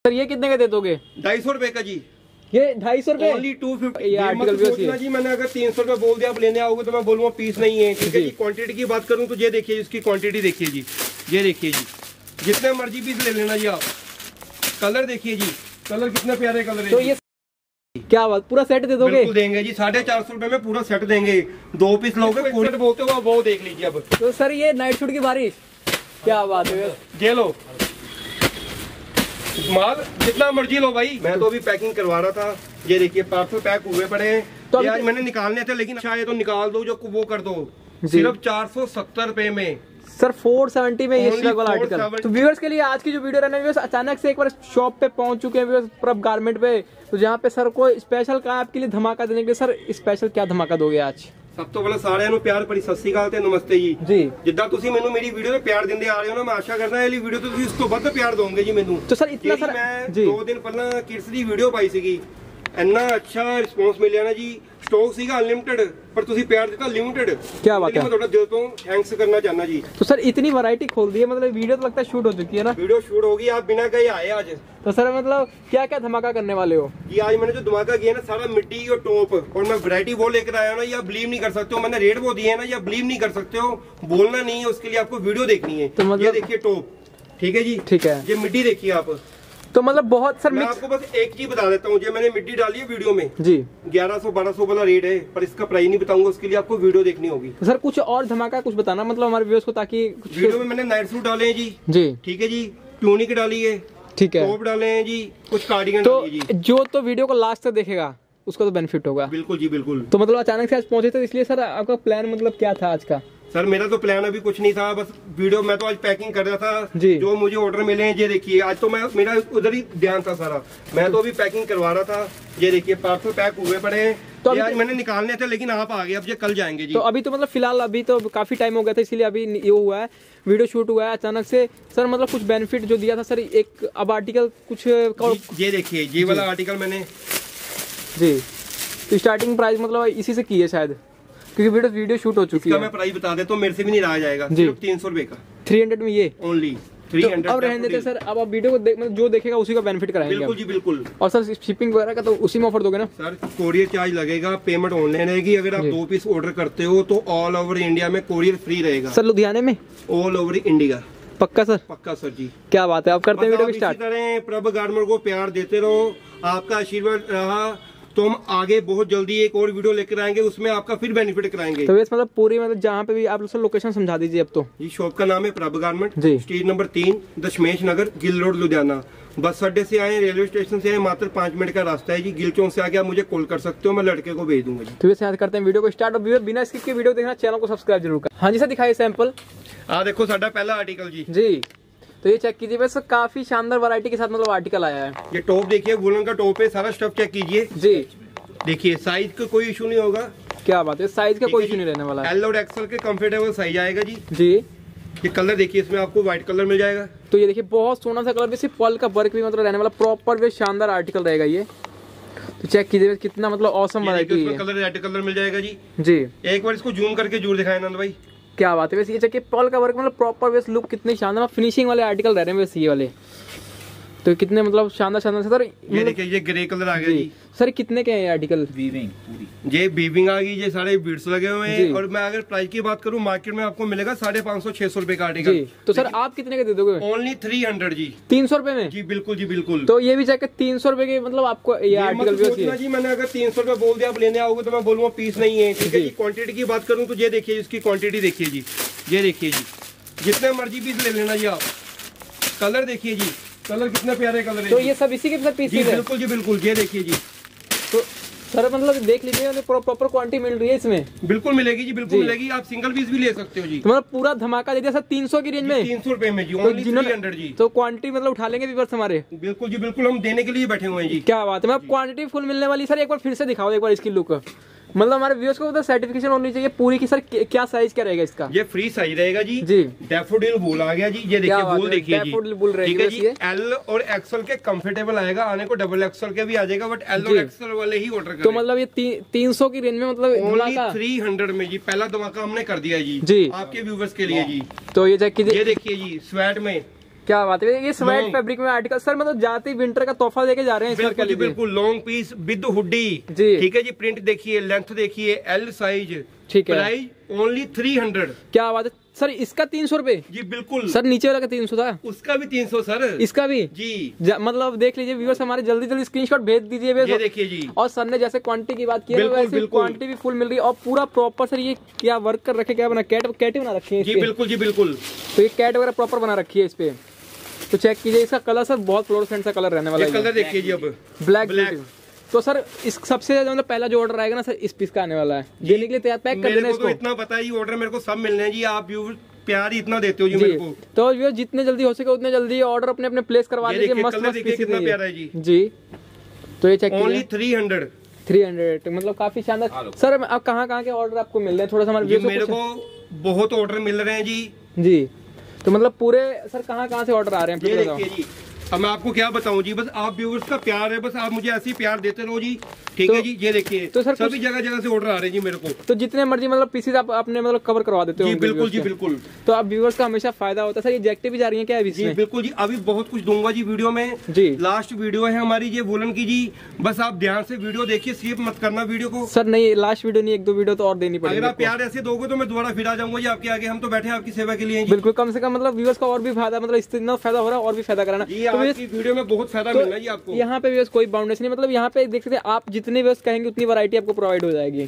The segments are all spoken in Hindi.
सर ये कितने का दे दोगे? 250 रुपए का जी। ये 250 रुपए ओनली 250। ये आर्टिकल भी सोचना जी, मैंने अगर 300 रुपए बोल दिया आप लेने आओगे तो मैं बोलूँगा पीस नहीं है, ठीक है जी। क्वांटिटी की बात करूँ तो ये देखिए, इसकी क्वांटिटी देखिए जी, ये देखिए जी, जितने मर्जी पीस ले लेना जी आप। कलर देखिए जी, कलर कितने प्यारे कलर है। तो ये क्या बात, पूरा सेट दे दोगे? बिल्कुल देंगे जी, 450 रुपए में पूरा सेट देंगे। 2 पीस लोगे पूरे बोलते हो, वो देख लीजिए अब। तो सर ये नाइट सूट की बारिश, क्या बात है। ये लो माल जितना मर्जी लो भाई। मैं तो अभी पैकिंग करवा रहा था, ये देखिए पार्सल पैक हुए पड़े हैं। तो आज मैंने निकालने थे, लेकिन शायद तो निकाल दो, जो वो कर दो। सिर्फ 470 रुपए में सर 470 में ये श्रग वाला आर्टिकल। तो व्यूअर्स के लिए आज की जो वीडियो रहने व्यूअर्स, अचानक से एक बार शॉप पे पहुंच चुके हैं व्यूअर्स, प्रभ गारमेंट पे। तो जहाँ पे सर को स्पेशल कहा आपके लिए धमाका देने के लिए। सर स्पेशल क्या धमाका दोगे आज? सब तो पहले सारे ਨੂੰ ਪਿਆਰ ਭਰੀ ਸਤਿ ਸ੍ਰੀ ਅਕਾਲ ਤੇ ਨਮਸਤੇ ਜੀ। जी ਜਿੱਦਾਂ ਤੁਸੀਂ ਮੈਨੂੰ ਮੇਰੀ ਵੀਡੀਓ ਤੇ ਪਿਆਰ ਦਿੰਦੇ ਆ ਰਹੇ ਹੋ ਨਾ, ਮੈਂ ਆਸ਼ਾ ਕਰਦਾ ਇਹ ਵੀਡੀਓ ਤੇ ਤੁਸੀਂ ਇਸ ਤੋਂ ਵੱਧ ਪਿਆਰ ਦੋਗੇ ਜੀ ਮੈਨੂੰ। तो सर इतना सर ਮੈਂ जी 2 ਦਿਨ ਪਹਿਲਾਂ ਕਿਡਸ ਦੀ ਵੀਡੀਓ ਪਾਈ ਸੀਗੀ, ਇੰਨਾ ਅੱਛਾ ਰਿਸਪੌਂਸ ਮਿਲਿਆ ਨਾ ਜੀ। स्टॉक ਸੀਗਾ अनलिमिटेड, पर ਤੁਸੀਂ ਪਿਆਰ ਦਿੱਤਾ लिमिटेड। क्या बात है। मैं ਤੁਹਾਡਾ ਦਿਲ ਤੋਂ थैंक्स करना चाहना जी। तो सर इतनी वैरायटी खोल दी है, मतलब वीडियो तो लगता है शूट हो चुकी है ना? वीडियो शूट होगी, आप बिना कहे आए आज। तो सर मतलब क्या क्या धमाका करने वाले हो? ये आज मैंने जो धमाका किया ना, सारा मिट्टी और टॉप, और मैं वैरायटी वो लेकर आया हूँ ना, ये आप बिलीव नहीं कर सकते हो। मैंने रेट वो दिए है ना, ये आप बिलीव नहीं कर सकते हो। बोलना नहीं है, उसके लिए आपको वीडियो देखनी है। तो मतलब ये देखिए टॉप, ठीक है जी, ठीक है। ये मिट्टी देखिए आप। तो मतलब बहुत सर मैं मिक्स। आपको बस एक चीज बता देता हूँ, जो मैंने मिट्टी डाली है वीडियो में जी 1100-1200 वाला रेट है, पर इसका प्राइस नहीं बताऊंगा, उसके लिए आपको वीडियो देखनी होगी। तो सर कुछ और धमाका कुछ बताना मतलब हमारे व्यूअर्स को, ताकि कुछ वीडियो में मैंने नाइट सूट डाले हैं जी, जी ठीक है जी, ट्यूनिक डाली है, ठीक है। टॉप डाले हैं जी, कुछ कार्डिगन तो डाली है जी। जो तो वीडियो को लास्ट तक देखेगा उसको तो बेनिफिट होगा। बिल्कुल जी बिल्कुल। तो मतलब अचानक से आज पहुंचे थे, इसलिए सर आपका प्लान मतलब क्या था आज का? सर मेरा तो प्लान अभी कुछ नहीं था, बस वीडियो मैं तो आज पैकिंग कर रहा था जी। जो मुझे ऑर्डर मिले हैं ये देखिए, आज तो मेरा उधर ही ध्यान था सारा। मैं तो अभी पैकिंग करवा रहा था, ये देखिए पार्सल पैक हुए पड़े हैं। तो ये आज मैंने निकालने थे, लेकिन आप आ गए, अब ये कल जाएंगे जी। तो अभी तो मतलब फिलहाल अभी तो काफी टाइम हो गया था, इसीलिए अभी ये हुआ है, वीडियो शूट हुआ है अचानक से। सर मतलब कुछ बेनिफिट जो दिया था सर, एक अब आर्टिकल कुछ ये देखिए, ये वाला आर्टिकल मैंने जी, तो स्टार्टिंग प्राइस मतलब इसी से की है शायद, क्योंकि वीडियो शूट हो चुकी है। मैं प्राइस बता देता हूँ, मेरे से भी नहीं रहा जाएगा, सिर्फ 300 रुपए का। 300 में ये ओनली तो अब रहने देते सर, अब आप वीडियो को मतलब जो देखेगा उसी का बेनिफिट कराएंगे। बिल्कुल जी बिल्कुल। और सर शिपिंग वगैरह का तो उसी में ऑफर दोगे ना? सर कोरियर चार्ज लगेगा, पेमेंट ऑनलाइन रहेगी। अगर आप 2 पीस ऑर्डर करते हो तो ऑल ओवर इंडिया में कोरियर फ्री रहेगा। सर लुधियाने में ऑल ओवर इंडिया। पक्का सर? पक्का सर जी। क्या बात है, आप करते हैं वीडियो स्टार्ट करें। प्रभ गारमेंट को प्यार देते रहो, आपका आशीर्वाद रहा तो हम आगे बहुत जल्दी एक और वीडियो लेकर आएंगे, उसमें आपका फिर बेनिफिट कराएंगे। तो वैसे मतलब पूरी मतलब जहाँ पे भी आप सर लोकेशन समझा दीजिए अब तो। जी शॉप का नाम है Prabh garment ji, street number 3 Dashmesh Nagar, Gill road Ludhiana. Bus अड्डे से आए, रेलवे स्टेशन से आए, मात्र 5 मिनट का रास्ता है जी। गिल चौक से आके आप मुझे कॉल कर सकते हो, मैं लड़के को भेज दूंगा जी। तो वैसे करते हैं वीडियो को स्टार्ट, और बिना स्किप के वीडियो देखना, चैनल को सब्सक्राइब जरूर कर। हाँ जी सर दिखाइए सैंपल। देखो साडा पहला आर्टिकल जी। जी तो ये चेक कीजिए, वैसे काफी शानदार वैरायटी के साथ मतलब आर्टिकल आया है। ये टॉप देखिए, वुलन का टॉप है, सारा स्टफ चेक कीजिए जी। देखिए साइज का कोई इशू नहीं होगा। क्या बात है, साइज का कोई इशू नहीं रहने वाला है। एल और एक्सएल के कंफर्टेबल साइज आएगा जी। जी ये कलर देखिए, इसमें आपको व्हाइट कलर मिल जाएगा। तो ये देखिए बहुत सोना सा कलर, वैसे पर्ल का वर्क भी मतलब रहने वाला, प्रॉपर वे शानदार आर्टिकल रहेगा ये। तो चेक कीजिए कितना मतलब औसम वैरायटी है। कलर रेड कलर मिल जाएगा जी। जी एक बार इसको जूम करके जरूर दिखाएं नंद भाई। क्या बात है, वैसे ये चेक पर्ल का वर्क मतलब प्रॉपर वैसे लुक कितने शानदार फिनिशिंग वाले आर्टिकल रह रहे हैं वैसे ये वाले। तो कितने मतलब शानदार शानदार सर। ये देखिए ये ग्रे कलर आ गया जी। सर कितने के हैं ये आर्टिकल? वीविंग पूरी, ये वीविंग आ गई, ये सारे बीड्स लगे हुए हैं। और मैं अगर प्राइस की बात करूं, मार्केट में आपको मिलेगा 550-600 रुपए का आर्टिकल। तो सर आप कितने के दे दोगे? ओनली 300 जी। 300 रुपए में? जी बिल्कुल जी बिल्कुल। तो ये भी जैकेट 300 रुपए के मतलब आपको ये आर्टिकल भी सोचना जी, मैंने अगर 300 रुपए बोल दिया आप लेने आओगे तो मैं बोलूँगा पीस नहीं है, ठीक है जी। क्वांटिटी की बात करूँ तो ये देखिए, इसकी क्वांटिटी देखिए जी, ये देखिए जी, जितने मर्जी पीस ले लेना जी आप। कलर देखिए जी, कलर कितने प्यारे कलर है। तो ये सब इसी के साथ पीस? बिल्कुल जी बिल्कुल, ये देखिए जी। तो सर मतलब देख लीजिए प्रॉपर क्वांटिटी मिल रही है इसमें? बिल्कुल मिलेगी जी, बिल्कुल मिलेगी। आप सिंगल पीस भी ले सकते हो जी। तो मतलब पूरा धमाका दे दिया सर 300 की रेंज में? 300 रुपए में जी, ओनली 300 जी। तो क्वांटिटी मतलब उठा लेंगे व्यूअर्स हमारे? बिल्कुल जी बिल्कुल, हम देने के लिए बैठे हुए हैं जी। क्या बात है, मतलब क्वांटिटी फुल मिलने वाली। सर एक बार फिर से दिखाओ एक बार इसकी लुक, मतलब हमारे व्यूअर्स को सर्टिफिकेशन होनी चाहिए पूरी की। सर क्या साइज क्या रहेगा इसका? ये फ्री साइज रहेगा जी। जी डैफोडिल वूल आ गया जी, ये देखिए वूल देखिए जी, ठीक है जी। एल और एक्सएल के कंफर्टेबल आएगा, आने को डबल एक्सएल के भी आ जाएगा, बट एल और एक्सएल वाले ही ऑर्डर करें। तो मतलब ये 300 की रेंज में मतलब ओनली 300 में जी। पहला धमाका हमने कर दिया जी जी आपके व्यूवर्स के लिए जी। तो ये चेक कीजिए, ये देखिए जी स्वेट में क्या बात है, ये स्वेट फैब्रिक में आर्टिकल सर मतलब जाती विंटर का तोहफा देके जा रहे हैं। बिल्कुल जी बिल्कुल, लॉन्ग पीस विद हुडी जी, ठीक है जी। प्रिंट देखिए, लेंथ देखिए, एल साइज, ठीक है। Price only 300। क्या बात है सर, इसका 300 रुपए जी बिल्कुल। सर नीचे वाला का 300 था, उसका भी 300 सर, इसका भी जी। मतलब देख लीजिए व्यूअर्स, हमारे जल्दी जल्दी स्क्रीनशॉट भेज दीजिए। ये देखिए जी, और सर ने जैसे क्वांटिटी की बात की है वैसे क्वांटिटी भी फुल मिल रही है और पूरा प्रॉपर। सर ये क्या वर्क कर रखे, क्या बना, कैट बना रखी है जी बिल्कुल जी बिल्कुल। तो ये कैट वगैरह प्रॉपर बना रखी है इस पे। तो चेक कीजिए, इसका कलर सर बहुत फ्लोरोसेंट सा कलर रहने वाला है। कलर देखिए जी, अब ब्लैक। तो सर इस सबसे ज्यादा मतलब पहला जो ऑर्डर आएगा ना सर, इस पीस का आने वाला है, देने के लिए तैयार पैक कर देना इसको। तो इतना पता है, ऑर्डर मेरे को सब मिलने हैं जी, आप प्यार ही इतना देते हो जी मेरे को। तो ये जितने जल्दी हो सके उतने जल्दी ऑर्डर अपने अपने प्लेस करवा लीजिए। मस्त कितना प्यारा है जी। जी तो ये चेक ओनली 300 मतलब काफी शानदार। सर अब कहाँ के ऑर्डर आपको मिल रहे हैं, थोड़ा सा हमारे मेरे को बहुत ऑर्डर मिल रहे हैं जी। तो मतलब पूरे सर कहाँ से ऑर्डर आ रहे हैं? ये देखिए जी, अब मैं आपको क्या बताऊं जी, बस आप व्यूअर्स का प्यार है, बस आप मुझे ऐसे ही प्यार देते रहो जी, ठीक है जी। ये देखिए, तो सर सभी जगह से ऑर्डर आ रहे हैं जी मेरे को। तो जितने मर्जी मतलब पीसेस आप अपने मतलब कवर करवा देते हो? जी बिल्कुल जी बिल्कुल। तो आप व्यूअर्स का हमेशा फायदा होता है। सर ये जैकेट भी जा रही है क्या अभी? जी बिल्कुल जी, अभी बहुत कुछ दूंगा जी वीडियो में जी। लास्ट वीडियो है हमारी ये वुलन की जी, बस आप ध्यान से वीडियो देखिए, स्किप मत करना वीडियो को। सर नहीं, लास्ट वीडियो नहीं, 1-2 वीडियो तो और देनी पड़ेगी। अगर आप प्यार ऐसे दोगे तो मैं दोबारा फिर आ जाऊंगा जी आपके आगे, हम तो बैठे आपकी सेवा के लिए। बिल्कुल, कम से कम मतलब व्यूअर्स का और भी फायदा, मतलब इतना फायदा हो रहा है और भी फायदा कराना जी। आज की वीडियो में बहुत फायदा मिल रहा है जी आपको। यहाँ पे व्यूअर्स कोई बाउंडेशन नहीं, मतलब यहाँ पे देख सकते हैं आप, जितने व्यूअर्स कहेंगे उतनी वैरायटी आपको प्रोवाइड हो जाएगी।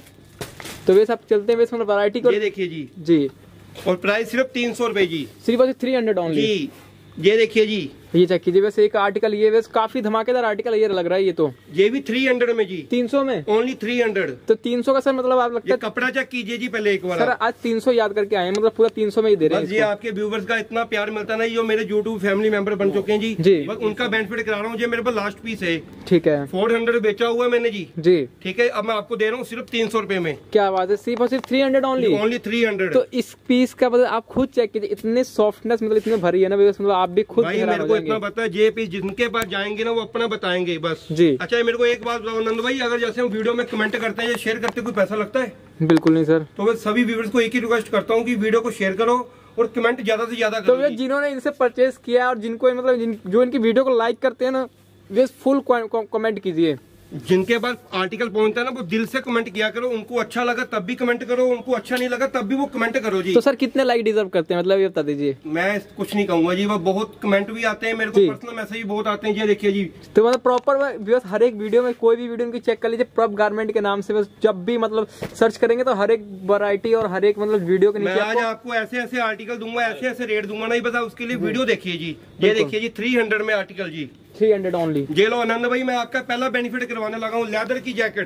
तो वैसे आप चलते हैं मतलब वैरायटी को। ये देखिए जी, और प्राइस सिर्फ 300 रुपए जी, सिर्फ 300 ओनली जी। ये देखिए जी, ये चेक कीजिए, वैसे एक आर्टिकल ये वैसे काफी धमाकेदार आर्टिकल ये लग रहा है। ये तो ये भी 300 में जी, 300 में ओनली 300। तो 300 का सर मतलब आप लगता है कपड़ा चेक कीजिए जी पहले एक बार। सर आज 300 याद करके आए हैं, मतलब पूरा 300 में ही दे रहे हैं जी। आपके व्यूवर्स का इतना प्यार मिलता है ना, जो मेरे यूट्यूब फैमिली मेंबर बन चुके हैं जी, बस उनका बेनिफिट करा रहा हूँ। मेरे पास लास्ट पीस है, ठीक है, 400 बेचा हुआ है मैंने जी, ठीक है। अब मैं आपको दे रहा हूँ सिर्फ 300 रुपए में। क्या बात है, सिर्फ और सिर्फ 300 ओनली 300। तो इस पीस का मतलब आप खुद चेक कीजिए, इतने सॉफ्टनेस मतलब इतने भरी है ना, मतलब आप भी खुद मेरे को इतना पता है, ये पीस जिनके पास जाएंगे ना वो अपना बताएंगे बस जी। अच्छा मेरे को एक बात बताओ नंद भाई, अगर जैसे हम वीडियो में कमेंट करते हैं या शेयर करते हैं, कोई पैसा लगता है? बिल्कुल नहीं सर। तो मैं सभी व्यूअर्स को एक ही रिक्वेस्ट करता हूँ कि वीडियो को शेयर करो और कमेंट ज्यादा से ज्यादा करो। तो जिन्होंने इनसे परचेज किया और जिनको मतलब जो इनकी वीडियो को लाइक करते हैं ना, वे फुल कमेंट कीजिए। जिनके पास आर्टिकल पहुंचता है ना वो दिल से कमेंट किया करो, उनको अच्छा लगा तब भी कमेंट करो, उनको अच्छा नहीं लगा तब भी वो कमेंट करो जी। तो सर कितने लाइक डिजर्व करते हैं, मतलब ये बता दीजिए। मैं कुछ नहीं कहूंगा जी, वो बहुत कमेंट भी आते हैं मेरे को, पर्सनल मैसेज भी बहुत आते हैं जी। देखिए जी, तो मतलब प्रॉपर हर एक वीडियो में, कोई भी वीडियो उनकी चेक कर लीजिए, प्रॉप गारमेंट के नाम से बस जब भी मतलब सर्च करेंगे तो हर एक वैरायटी और हर एक मतलब वीडियो के नीचे आज आपको ऐसे ऐसे आर्टिकल दूंगा, ऐसे ऐसे रेट दूंगा, नहीं बता उसके लिए वीडियो देखिए जी। ये देखिए जी 300 में आर्टिकल जी, 300 ओनली। ये लो आनंद भाई, मैं आपका पहला बेनिफिट करवाने लगा हूँ, लेदर की जैकेट।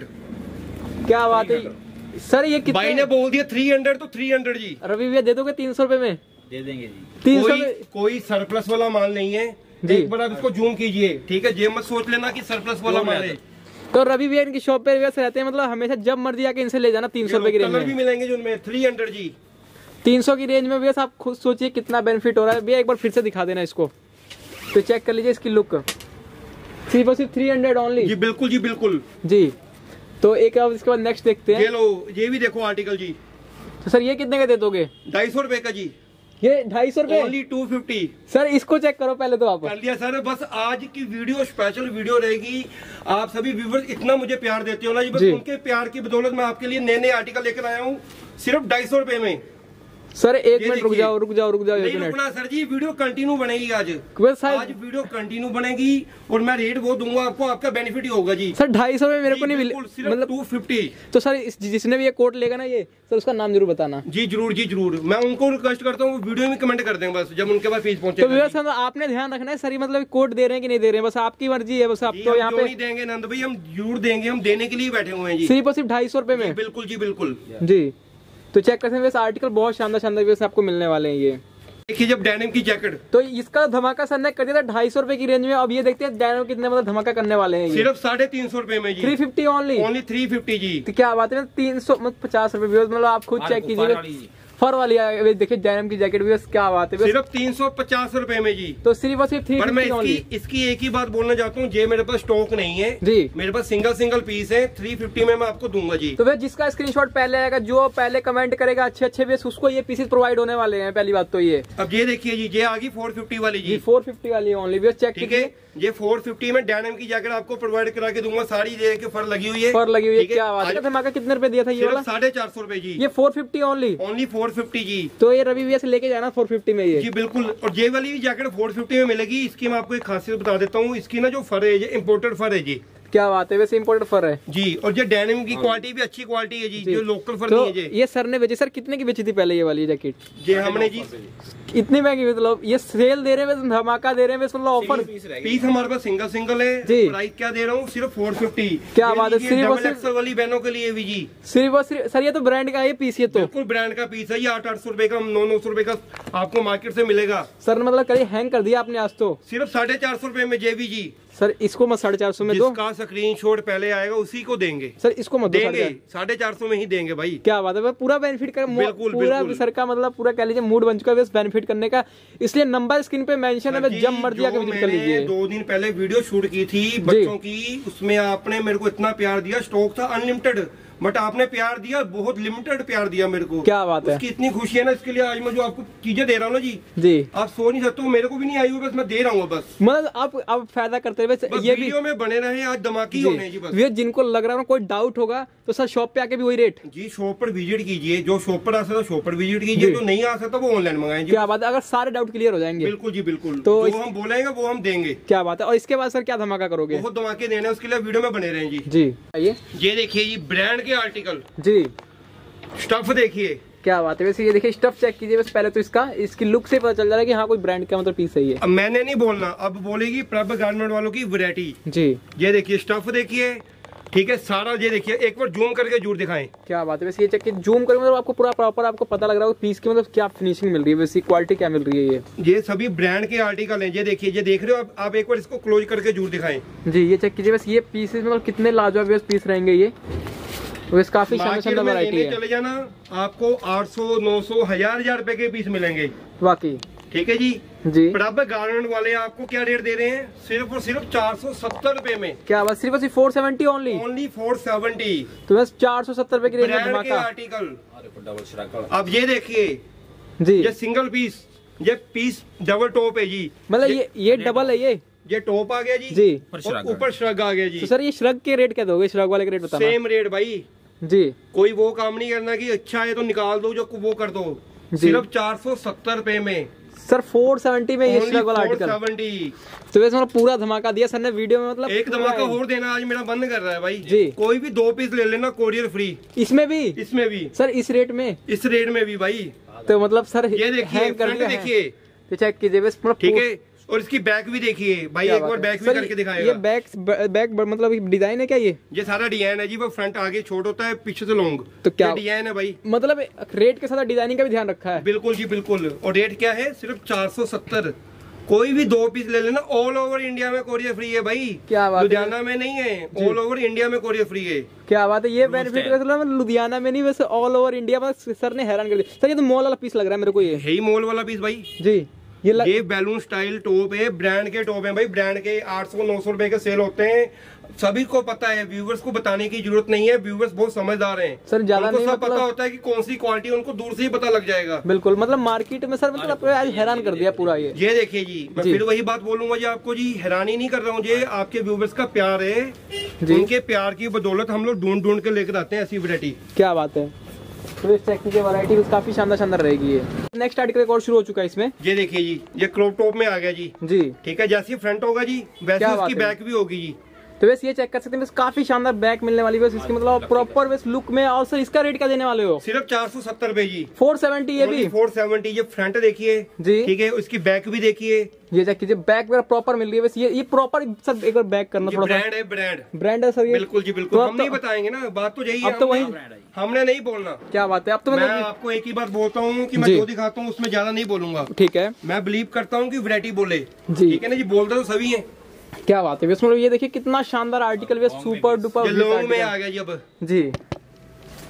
क्या बात है सर, ये कितने? भाई ने बोल दिया 300 तो 300 जी। रवि भैया दे दोगे 300 रुपए में? दे देंगे जी। 300 में कोई सरप्लस वाला माल नहीं है जी। एक बार आप इसको जूम कीजिए, ठीक है, ये मत सोच लेना कि सरप्लस वाला माल है। तो रवि भैया इनकी शॉप पे वैसे रहते हैं, मतलब हमेशा जब मर्जी आके इनसे ले जाना। 300 रुपए की रेंज में भी मिलेंगे जो उनमें 300 जी। 300 की रेंज में भैया आप खुद सोचिए कितना बेनिफिट हो रहा है। भैया एक बार फिर से दिखा देना इसको, तो चेक कर लीजिए इसकी लुक। सिर्फ 300 ओनली जी। बिल्कुल जी बिल्कुल जी। तो एक अब इसके बाद नेक्स्ट देखते हैं। ये लो, ये भी देखो आर्टिकल जी। तो सर ये कितने का दे दोगे? 250 रुपए का जी। ये 250 रुपए ओनली 250। सर इसको चेक करो पहले तो आप। कर लिया सर, बस आज की वीडियो स्पेशल वीडियो रहेगी। आप सभी व्यूवर्स इतना मुझे प्यार देते हो ना जी, बस उनके प्यार की बदौलत मैं आपके लिए नए नए आर्टिकल लेकर आया हूँ सिर्फ 250 रुपए में। सर एक मिनट रुक जाओ नहीं रुकना सर जी, वीडियो कंटिन्यू बनेगी आज वीडियो कंटिन्यू बनेगी और मैं रेट वो दूंगा आपको, आपका बेनिफिट ही होगा जी। सर 250 रुपए मेरे को नहीं मिले, मतलब 250। तो सर जिसने भी ये कोट लेगा ना, ये सर उसका नाम जरूर बताना जी। जरूर मैं उनको रिक्वेस्ट करता हूँ वीडियो में कमेंट कर देंगे बस जब उनके पास पीस पहुंचे। तो सर आपने ध्यान रखना है सर, मतलब कोट दे रहे हैं कि नहीं दे रहे हैं, बस आपकी मर्जी है। बस आप तो यहाँ पे नहीं देंगे नंद भाई, हम जरूर देंगे, हम देने के लिए बैठे हुए हैं जी। सिर्फ और सिर्फ 250 रुपए में। बिल्कुल जी बिल्कुल जी। तो चेक कर सकते हैं, आर्टिकल बहुत शानदार वैसे आपको मिलने वाले हैं। ये देखिए जब डेनिम की जैकेट, तो इसका धमाका सर ने कर दिया था 250 रुपए की रेंज में। अब ये देखते हैं डेनिम कितने मतलब धमाका करने वाले हैं। सिर्फ 350 रुपए में जी। 350 ओनली 350 जी। तो क्या बात है, 350 रुपए मतलब आप खुद चेक कीजिएगा। फर वाली देखिए डेनिम की जैकेट भी क्या बात है, सिर्फ 350 रुपए में जी। तो सिर्फ और सिर्फ 350 मैं इसकी एक ही बात बोलना चाहता हूँ, ये मेरे पास स्टॉक नहीं है जी, मेरे पास सिंगल पीस है, 350 में मैं आपको दूंगा जी। तो जिसका स्क्रीनशॉट पहले आएगा, जो पहले कमेंट करेगा अच्छे बेस, उसको ये पीसेस प्रोवाइड होने वाले हैं। पहली बात तो ये, अब ये देखिए जी, ये आ गई 450 वाली जी, 450 वाली ओनली भी चेक कीजिए। ये 450 में डेनिम की जैकेट आपको प्रोवाइड करा के दूंगा, साड़ी दे के फर लगी हुई है, फर लगी हुई है। क्या बात है, धमाका कितने रुपए दिया था ये वाला? 450 रुपए जी। ये 450 ओनली 450 जी। तो ये रवि भैया से लेके जाना 450 में ये जी बिल्कुल। और ये वाली जैकेट 450 में मिलेगी। इसकी मैं आपको एक खासियत बता देता हूँ, इसकी ना जो फर है, ये इम्पोर्टेड फर है जी। क्या बात है, वैसे इम्पोर्टेड फर है जी। और ये डेनिम की क्वालिटी भी अच्छी क्वालिटी है जी, जो लोकल फर नहीं है जी। ये सर ने बेची, सर कितने की बेची थी पहले ये वाली जैकेट? ये हमने जी इतनी महंगी, मतलब ये सेल दे रहे हैं, धमाका दे रहे हैं, मतलब ऑफर पीस हमारे पास सिंगल है जी। प्राइस क्या दे रहा हूँ, सिर्फ 450। क्या बात है, सिर्फ वाली बहनों के लिए भी जी, सिर्फ सर ये तो ब्रांड का है पीस, ये तो बिल्कुल ब्रांड का पीस है। ये 800 रुपए का, 900 रुपए का आपको मार्केट से मिलेगा। सर मतलब कहीं हैंग कर दिया आपने आज तो। सिर्फ 450 रुपए में जेबी जी। सर इसको मत 450 में दो, जिसका स्क्रीनशॉट पहले आएगा उसी को देंगे। सर इसको मत देंगे, 450 में ही देंगे भाई। क्या बात है, पूरा बेनिफिट कर, पूरा सर का मतलब पूरा कह लीजिए मूड बन चुका है बेनिफिट करने का, इसलिए नंबर स्क्रीन पे मेंशन है, जब मर्जी आके विजिट कर लीजिए। 2 दिन पहले वीडियो शूट की थी बच्चों की, उसमें आपने मेरे को इतना प्यार दिया, स्टॉक था अनलिमिटेड, बट आपने प्यार दिया, बहुत लिमिटेड प्यार दिया मेरे को। क्या बात है, उसकी इतनी खुशी है ना, इसके लिए आज मैं जो आपको चीजें दे रहा हूँ ना जी, आप सो नहीं सकते हो, मेरे को भी नहीं आई हुई, बस मैं दे रहा हूँ बस। मतलब आप फायदा करते हुए ये वीडियो में बने रहे, आज धमाके होने जी बस। जिनको लग रहा है कोई डाउट होगा तो सर शॉप पे आके भी वही रेट जी, शॉप पर विजिट कीजिए, जो शॉप पर आ सकता शॉप पर विजिट कीजिए, जो नहीं आ सकता वो ऑनलाइन मंगाएं। क्या बात है, अगर सारे डाउट क्लियर हो जाएंगे। बिल्कुल जी बिल्कुल, तो जो हम बोलेंगे वो हम देंगे। क्या बात है, और इसके बाद सर क्या धमाका करोगे? बहुत धमाके देने, उसके लिए वीडियो में बने रहे जी। जी ये देखिए जी, ब्रांड के आर्टिकल जी, स्टफ देखिए, क्या बात है। वैसे ये देखिए स्टफ चेक कीजिए, बस पहले तो इसकी लुक से पता चल जा रहा है कि हाँ कोई ब्रांड का मतलब पीस है ये। अब मैंने नहीं बोलना, अब बोलेगी प्रभ गारमेंट वालों की वैरायटी जी। ये देखिए स्टफ देखिए, ठीक है सारा। ये देखिए, एक बार जूम करके जूट दिखाएं। क्या बात है, वैसे ये चेक जूम करके मतलब आपको पूरा प्रॉपर आपको पता लग रहा है पीस की मतलब क्या फिनिशिंग मिल रही है, वैसी क्वालिटी क्या मिल रही है। ये सभी ब्रांड के आर्टिकल हैं। ये देखिए, ये देख रहे हो आप एक बार इसको क्लोज करके जूट दिखाएं जी। ये चेक कीजिए, बस ये पीसेस मतलब कितने लाजवाब पीस रहेंगे ये, वैसे काफी शानदार वैरायटी है। चले जाना, आपको 800, 900, 1000 रुपए के पीस मिलेंगे वाकई, ठीक है जी। प्रभ गारमेंट वाले आपको क्या रेट दे रहे हैं, सिर्फ और सिर्फ 470 रुपए में। क्या बात, सिर्फ 470 ओनली 470, तो बस 470 रुपए की रेंज में धमाका आर्टिकल। अब ये देखिए जी, ये सिंगल पीस, ये पीस डबल टॉप है जी, मतलब ये डबल है, ये टॉप आ गया जी, ऊपर श्रग आ गया जी। तो सर ये श्रग के रेट क्या दोगे, श्रग वाले के रेट बताना। सेम रेट भाई जी, कोई वो काम नहीं करना कि अच्छा है तो निकाल दो, जो वो कर दो, सिर्फ 470 रुपए में सर। 470 में ये श्रग वाला आर्टिकल। तो वैसे मतलब पूरा धमाका दिया सर ने वीडियो में, मतलब एक धमाका और देना आज मेरा बंद कर रहा है भाई जी। कोई भी 2 पीस ले लेना, कोरियर फ्री। इसमें भी सर, इस रेट में भी भाई। तो मतलब सर ये देखिए, तो चेक कीजिए बस, ठीक है। और इसकी बैक भी देखिए भाई, एक बार बैक भी करके दिखाएगा। ये बैक मतलब डिजाइन है क्या ये सारा डिजाइन है जी, वो फ्रंट आगे छोटा होता है, पीछे से लॉन्ग, तो क्या डिजाइन है भाई। मतलब रेट के साथ डिजाइनिंग का भी ध्यान रखा है। बिल्कुल जी बिल्कुल। और रेट क्या है, सिर्फ 470। कोई भी 2 पीस ले लेना, ऑल ओवर इंडिया में कोरियर फ्री है भाई। क्या बात, लुधियाना में नहीं है, ऑल ओवर इंडिया में कोरियर फ्री है। क्या बात है, ये बेनिफिट लुधियाना में नहीं, वैसे ऑल ओवर इंडिया में। सर ने हैरान कर दिया सर, ये तो मॉल वाला पीस लग रहा है मेरे को। ये है मॉल वाला पीस भाई जी। ये बैलून स्टाइल टॉप है, ब्रांड के टॉप है भाई, ब्रांड के 800-900 रुपए के सेल होते हैं, सभी को पता है। व्यूवर्स को बताने की जरूरत नहीं है, व्यूवर्स बहुत समझदार हैं सर, ज्यादा नहीं सब पता होता है कि कौन सी क्वालिटी, उनको दूर से ही पता लग जाएगा। बिल्कुल, मतलब मार्केट में सर मतलब आज हैरान कर दिया पूरा। ये देखिए जी, मैं फिर वही बात बोलूंगा जी आपको जी, हैरानी नहीं कर रहा हूँ जी, आपके व्यूवर्स का प्यार है, उनके प्यार की बदौलत हम लोग ढूंढ के लेकर आते हैं ऐसी वैरायटी। क्या बात है, तो इस की वैरायटी काफी शानदार रहेगी। ये नेक्स्ट आर्टिकल एक और शुरू हो चुका है इसमें। ये देखिए जी, ये क्रॉप टॉप में आ गया जी, ठीक है। जैसे फ्रंट होगा जी, वैसे उसकी बैक भी होगी जी। तो वैसे ये चेक कर सकते हैं, काफी शानदार बैक मिलने वाली है इसकी, मतलब प्रॉपर वैसे लुक में। और सर इसका रेट क्या देने वाले हो? सिर्फ 470 रुपए जी। 470 ये भी 470। ये फ्रंट देखिए जी, ठीक है, उसकी बैक भी देखिए, ये चेक कीजिए, बैक वगैरह प्रॉपर मिल रही है। वैसे ये प्रॉपर सर एक बार बैक करना थोड़ा, ब्रांड है, ब्रांड है सर ये। बिल्कुल जी बिल्कुल, हम नहीं बताएंगे ना, बात तो यही है, अब तो वही हमने नहीं बोलना। क्या बात है, अब तो मैं आपको एक ही बात बोलता हूँ कि मैं जो दिखाता हूँ उसमें ज्यादा नहीं बोलूंगा, ठीक है। मैं बिलीव करता हूँ कि वैरायटी बोले, ठीक है ना जी, बोलते तो सभी है। क्या बात है, मतलब ये देखिए कितना शानदार आर्टिकल, सुपर डुपर लॉन्ग में आ गया जी। अब जी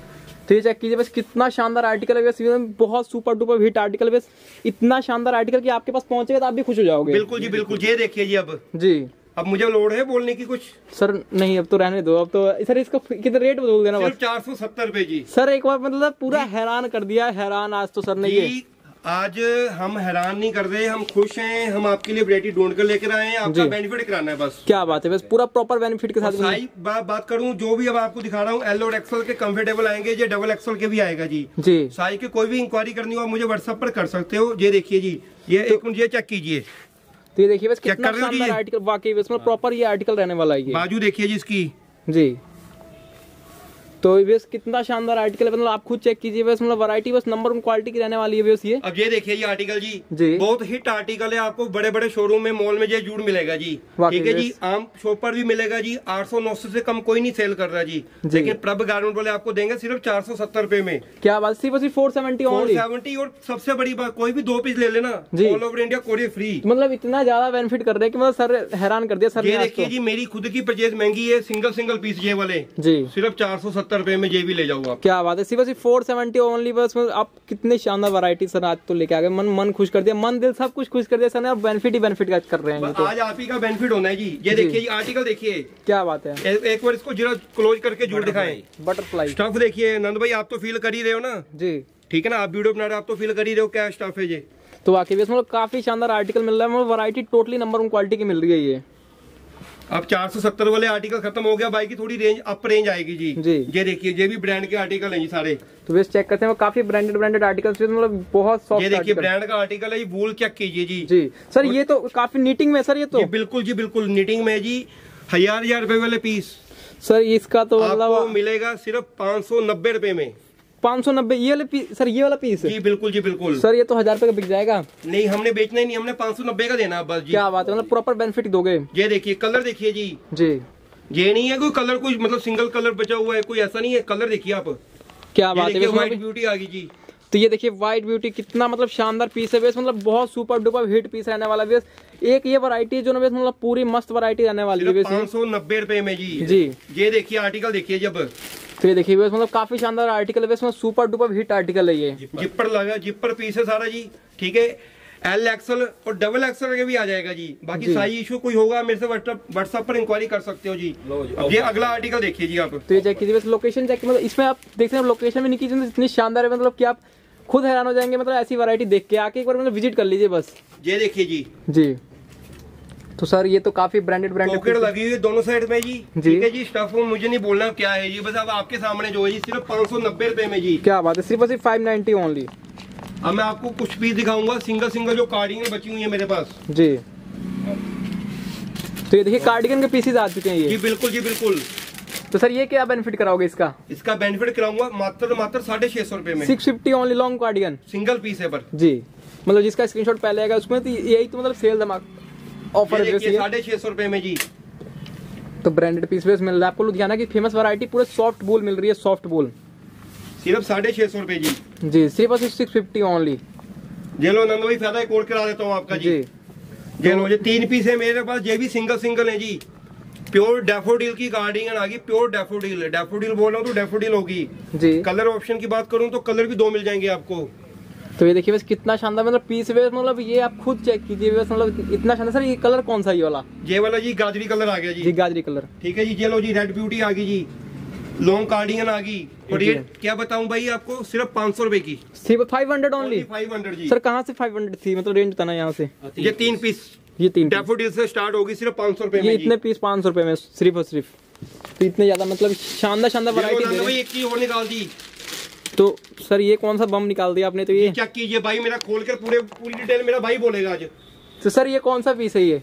तो ये चेक कीजिए बस कितना शानदार आर्टिकल है, बस बहुत सुपर डुपर हिट आर्टिकल, बस इतना शानदार आर्टिकल कि आपके पास पहुंचेगा तो आप भी खुश हो जाओगे। बिल्कुल जी बिल्कुल। ये देखिए जी अब अब मुझे लोड है बोलने की कुछ? सर नहीं, अब तो रहने दो। अब तो सर इसका कितना रेट बोल देना बस। 470 रुपए जी। सर एक बार मतलब पूरा हैरान कर दिया, हैरान आज तो सर ने ये। आज हम हैरान नहीं कर रहे, हम खुश हैं। हम आपके लिए वैरायटी ढूंढ कर लेकर आए हैं, आपका बेनिफिट कराना है बस। क्या बात है, बस पूरा प्रॉपर बेनिफिट के साथ। साइज बात करूं जो भी अब आपको दिखा रहा हूं, एल और एक्सल के कंफर्टेबल आएंगे, ये डबल एक्सल के भी आएगा जी। साइज की कोई भी इंक्वायरी करनी हो आप मुझे व्हाट्सएप पर कर सकते हो। ये देखिए जी, ये एक मिनट ये चेक कीजिए। तो ये देखिए बस कितना शानदार आर्टिकल, वाकई बस प्रॉपर ये आर्टिकल रहने वाला है। बाजू देखिए जी इसकी जी। तो बस कितना शानदार आर्टिकल है, मतलब आप खुद चेक कीजिए बस, मतलब वैरायटी बस नंबर 1 क्वालिटी की रहने वाली है बस ये। अब ये देखिए ये आर्टिकल जी बहुत हिट आर्टिकल है, आपको बड़े बड़े शोरूम में मॉल में ये जूड़ मिलेगा जी। ठीक है जी, आम शॉप पर भी मिलेगा जी। 800-900 से कम कोई नहीं सेल कर रहा जी, लेकिन प्रभ गारमेंट वाले आपको देंगे सिर्फ 470 रुपए में। क्या बात, सिर्फ 470 और सबसे बड़ी बात, कोई भी 2 पीस ले लेना, all over India courier free. मतलब इतना ज्यादा बेनिफिट कर रहे हैं कि मतलब सर हैरान कर दिया सर। ये देखिए जी, मेरी खुद की परचेज महंगी है, सिंगल पीस ये वाले जी सिर्फ 470 रुपए में ये भी ले जाओ। क्या बात है, सिर्फ 470 ओनली। बस आप कितने शानदार वैरायटी सर आज तो लेके आ गए, मन खुश कर दिया, मन दिल सब कुछ खुश कर दिया सर ने। आप बेनिफिट ही बेनिफिट कर रहे हैं तो। आज आप ही का बेनिफिट होना है जी। ये देखिए आर्टिकल देखिए, क्या बात है। एक बार इसको जरा क्लोज करके जुड़ दिखाएं। बटरफ्लाई स्टफ देखिए नंद भाई, आप तो फील कर ही रहे हो ना जी। ठीक है ना, आप वीडियो बना रहे हो, आप तो फील कर ही रहे हो क्या स्टफ है ये। तो वाकई मतलब काफी शानदार आर्टिकल मिल रहा है, मतलब वैरायटी टोटली नंबर 1 क्वालिटी की मिल रही है ये। अब 470 वाले आर्टिकल खत्म हो गया, बाइक की थोड़ी रेंज अप रेंज आएगी जी। ये देखिए ये भी ब्रांड के आर्टिकल हैं जी सारे। तो बस चेक करते हैं, काफी ब्रांडेड आर्टिकल्स, मतलब बहुत सॉफ्ट। ये देखिए ब्रांड का आर्टिकल है, वूल चेक कीजिए जी। जी सर, ये तो काफी नीटिंग में सर, ये तो बिल्कुल जी बिल्कुल नीटिंग में जी। 1000 रुपए वाले पीस सर इसका तो आपको मिलेगा सिर्फ 590 रुपए में। 590 ये वाला पीस सर, ये वाला पीस जी बिल्कुल जी बिल्कुल सर। ये तो 1000 रुपए का बिक जाएगा। नहीं, हमने बेचना ही नहीं, हमने 590 का देना बस जी। क्या बात है, मतलब प्रॉपर बेनिफिट दोगे। ये देखिए कलर देखिए जी। ये नहीं है कोई कलर, कोई मतलब सिंगल कलर बचा हुआ है, कोई ऐसा नहीं है। कलर देखिए आप, क्या बात है। व्हाइट ब्यूटी आ गई जी। तो ये देखिए व्हाइट ब्यूटी कितना मतलब शानदार पीस है बेस, मतलब बहुत सुपर डुपर हिट पीस रहने वाला बेस। एक ये वैरायटी जो ना बेस मतलब पूरी मस्त वैरायटी रहने वाली है। 590 रुपए में जी। ये देखिए आर्टिकल देखिए जब। तो ये देखिए मतलब काफी शानदार आर्टिकल है, सुपर डुपर हिट आर्टिकल है ये। जिपर लगा, जिपर पीस है सारा जी। ठीक है, एल एक्सल और डबल एक्सल के भी आ जाएगा जी। बाकी साइज इशू कोई होगा मेरे से व्हाट्सएप पर इंक्वायरी कर सकते हो जी। अब ये अगला आर्टिकल देखिए जी आप। तो ये चेक कीजिए, लोकेशन चेक, मतलब इसमें आप देखते हैं लोकेशन में नहीं कीजिए, इतनी शानदार है मतलब कि आप खुद हैरान हो जाएंगे। मतलब ऐसी वैरायटी देख के आके एक बार मतलब विजिट कर लीजिए बस। ये देखिए जी। तो सर ये तो काफी ब्रांडेड पॉकेट लगी हुई है दोनों साइड में जी। ठीक है जी, स्टफ मुझे नहीं बोलना क्या है जी, बस अब आपके सामने जो है जी सिर्फ 590 रुपए में जी। क्या बात है, सिर्फ 590 ओनली। अब मैं आपको कुछ पीस दिखाऊंगा सिंगल जो कार्डिगन बची हुई है मेरे पास जी। तो ये देखिए कार्डिगन के पीसेज आ चुके हैं ये। जी बिल्कुल जी बिल्कुल। तो सर ये क्या बेनिफिट कराओगे इसका? इसका बेनिफिट कराऊंगा मात्र 650 रुपए में। 650 only long cardigan, single piece है पर जी। मतलब जिसका स्क्रीनशॉट पहले आएगा उसमें तो यही तो मतलब सेल धमाका ऑफर है। 650 रुपए में जी। तो ब्रांडेड पीस बेस मिल रहा है आपको लुधियाना की फेमस वैरायटी, पूरे सॉफ्ट बोल मिल रही है, सॉफ्ट बोल सिर्फ 650 रुपए जी। जी सिर्फ 650 ओनली। ये लो नंदो भाई, फायदा कोड करा देता हूँ आपका जी। ये लो, ये 3 पीस है मेरे पास, ये भी सिंगल है जी। प्योर डैफोडिल की कार्डिगन आ गई, प्योर डैफोडिल बोल रहा हूँ तो डैफोडिल होगी जी। कलर ऑप्शन की बात करूँ तो कलर भी 2 मिल जाएंगे आपको। तो ये देखिए बस कितना शानदार मतलब पीस बेस, मतलब ये आप खुद चेक कीजिए बस, मतलब इतना शानदार। सर ये कलर कौन सा, ये वाला जी गाजरी कलर आ गया जी। गाजरी कलर, ठीक है जी। ये लो जी, रेड ब्यूटी आ गई जी, लॉन्ग कार्डिगन आ गई। और ये क्या बताऊं भाई आपको, सिर्फ 500 रुपए की, सिर्फ 500 ओनली। 500 जी। सर कहाँ से 500 थी, मतलब रेंज बताना यहाँ से। ये 3 पीस, ये 3 डैफोडिल से स्टार्ट होगी सिर्फ 500 रुपए में। ये इतने पीस 500 रुपए में सिर्फ और सिर्फ। तो इतने ज्यादा मतलब शानदार वैरायटी। एक चीज और निकाल दी। तो सर ये कौन सा बम निकाल दिया आपने? तो ये चेक कीजिए भाई, मेरा खोलकर पूरी डिटेल मेरा भाई बोलेगा आज। तो सर ये कौन सा पीस है ये?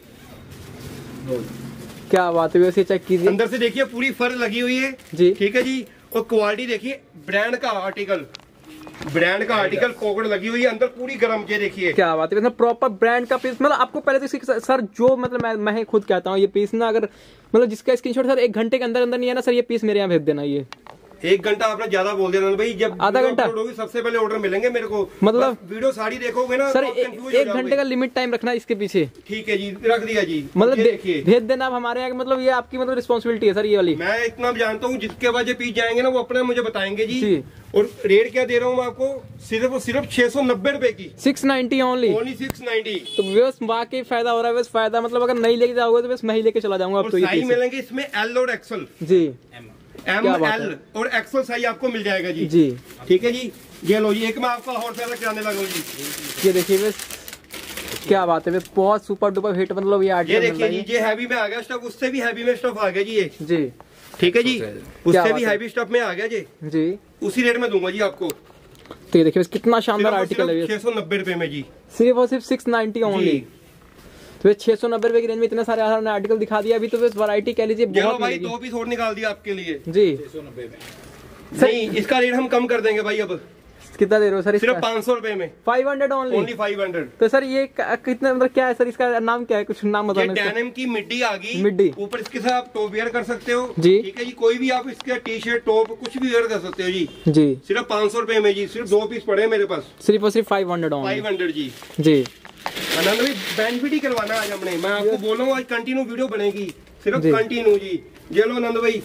क्या बात है, वैसे चेक कीजिए, अंदर से देखिए पूरी फर लगी हुई है जी। ठीक है जी, और क्वालिटी देखिए, ब्रांड का आर्टिकल पॉकेट लगी हुई है, अंदर पूरी गर्म। ये देखिए क्या बात है, मतलब प्रॉपर ब्रांड का पीस। मतलब आपको पहले तो सर जो मतलब मैं खुद कहता हूँ, ये पीस ना अगर मतलब जिसका स्क्रीनशॉट सर 1 घंटे के अंदर नहीं है ना सर, ये पीस मेरे यहाँ भेज देना। 1 घंटा आपने ज्यादा बोल दिया भाई, जब आधा घंटा होगी सबसे पहले ऑर्डर मिलेंगे मेरे को, मतलब वीडियो सारी देखोगे ना सर, तो 1 घंटे का लिमिट टाइम रखना इसके पीछे। ठीक है जी, रख दिया जी। मतलब भेज देना आप हमारे यहाँ, मतलब ये आपकी मतलब रिस्पॉन्सिबिलिटी है सर ये वाली। मैं इतना जानता हूँ, जिसके बाद ये पीस जाएंगे ना वो अपने मुझे बताएंगे जी। और रेट क्या दे रहा हूँ मैं आपको, सिर्फ 690 रुपए की, 690 ओनली 690। तो बस वाकई फायदा हो रहा है, बस फायदा मतलब अगर नहीं लेके जाओगे तो बस मैं ही लेके चला जाऊंगा। अब तो साइज मिलेंगे इसमें एल और एक्सल जी, एल और एक्सल साइज आपको मिल जाएगा जी। जी ठीक है जी, ये लो जी, एक मैं आपका और फायदा कराने लगा जी। ये देखिए बस क्या बात है, बस बहुत सुपर डुपर हिट मतलब ये आर्टिकल। ये देखिए जी, ये हैवी में आ गया स्टफ, उससे भी हैवी में स्टफ आ गया जी ये जी। ठीक है जी, उससे भी हैवी स्टफ में आ गया जी, उसी रेट में दूंगा जी आपको। तो ये देखिए कितना शानदार आर्टिकल है, 690 रुपए में जी, सिर्फ और सिर्फ 690 ओनली। तो 690 रुपए की रेंज में इतने सारे आर्टिकल दिखा दिया। अभी तो बस वैरायटी कह लीजिए बहुत भाई, 2 पीस और निकाल दिया आपके लिए जी। 690 में नहीं, इसका रेट हम कम कर देंगे भाई। अब कितना दे रहे हो सर? सिर्फ 500 रुपए में, 500 ओनली 500। तो सर ये कितना मतलब क्या है सर, इसका नाम क्या है, कुछ नाम बताना। डेनिम की मिड्डी आ गई, मिड्डी ऊपर इसके साथ आप टॉप वेयर कर सकते हो जी। ठीक है जी, कोई भी आप इसके टी शर्ट टॉप कुछ भी वेयर कर सकते हो जी। जी सिर्फ 500 रुपए में जी, सिर्फ 2 पीस पड़े मेरे पास, सिर्फ और सिर्फ 500 जी। जी आनंद भाई बेनिफिट ही करवाना आज हमने, मैं आपको बोल रहा हूँ आज कंटिन्यू वीडियो बनेगी, सिर्फ कंटिन्यू जी। ये लो आनंद भाई,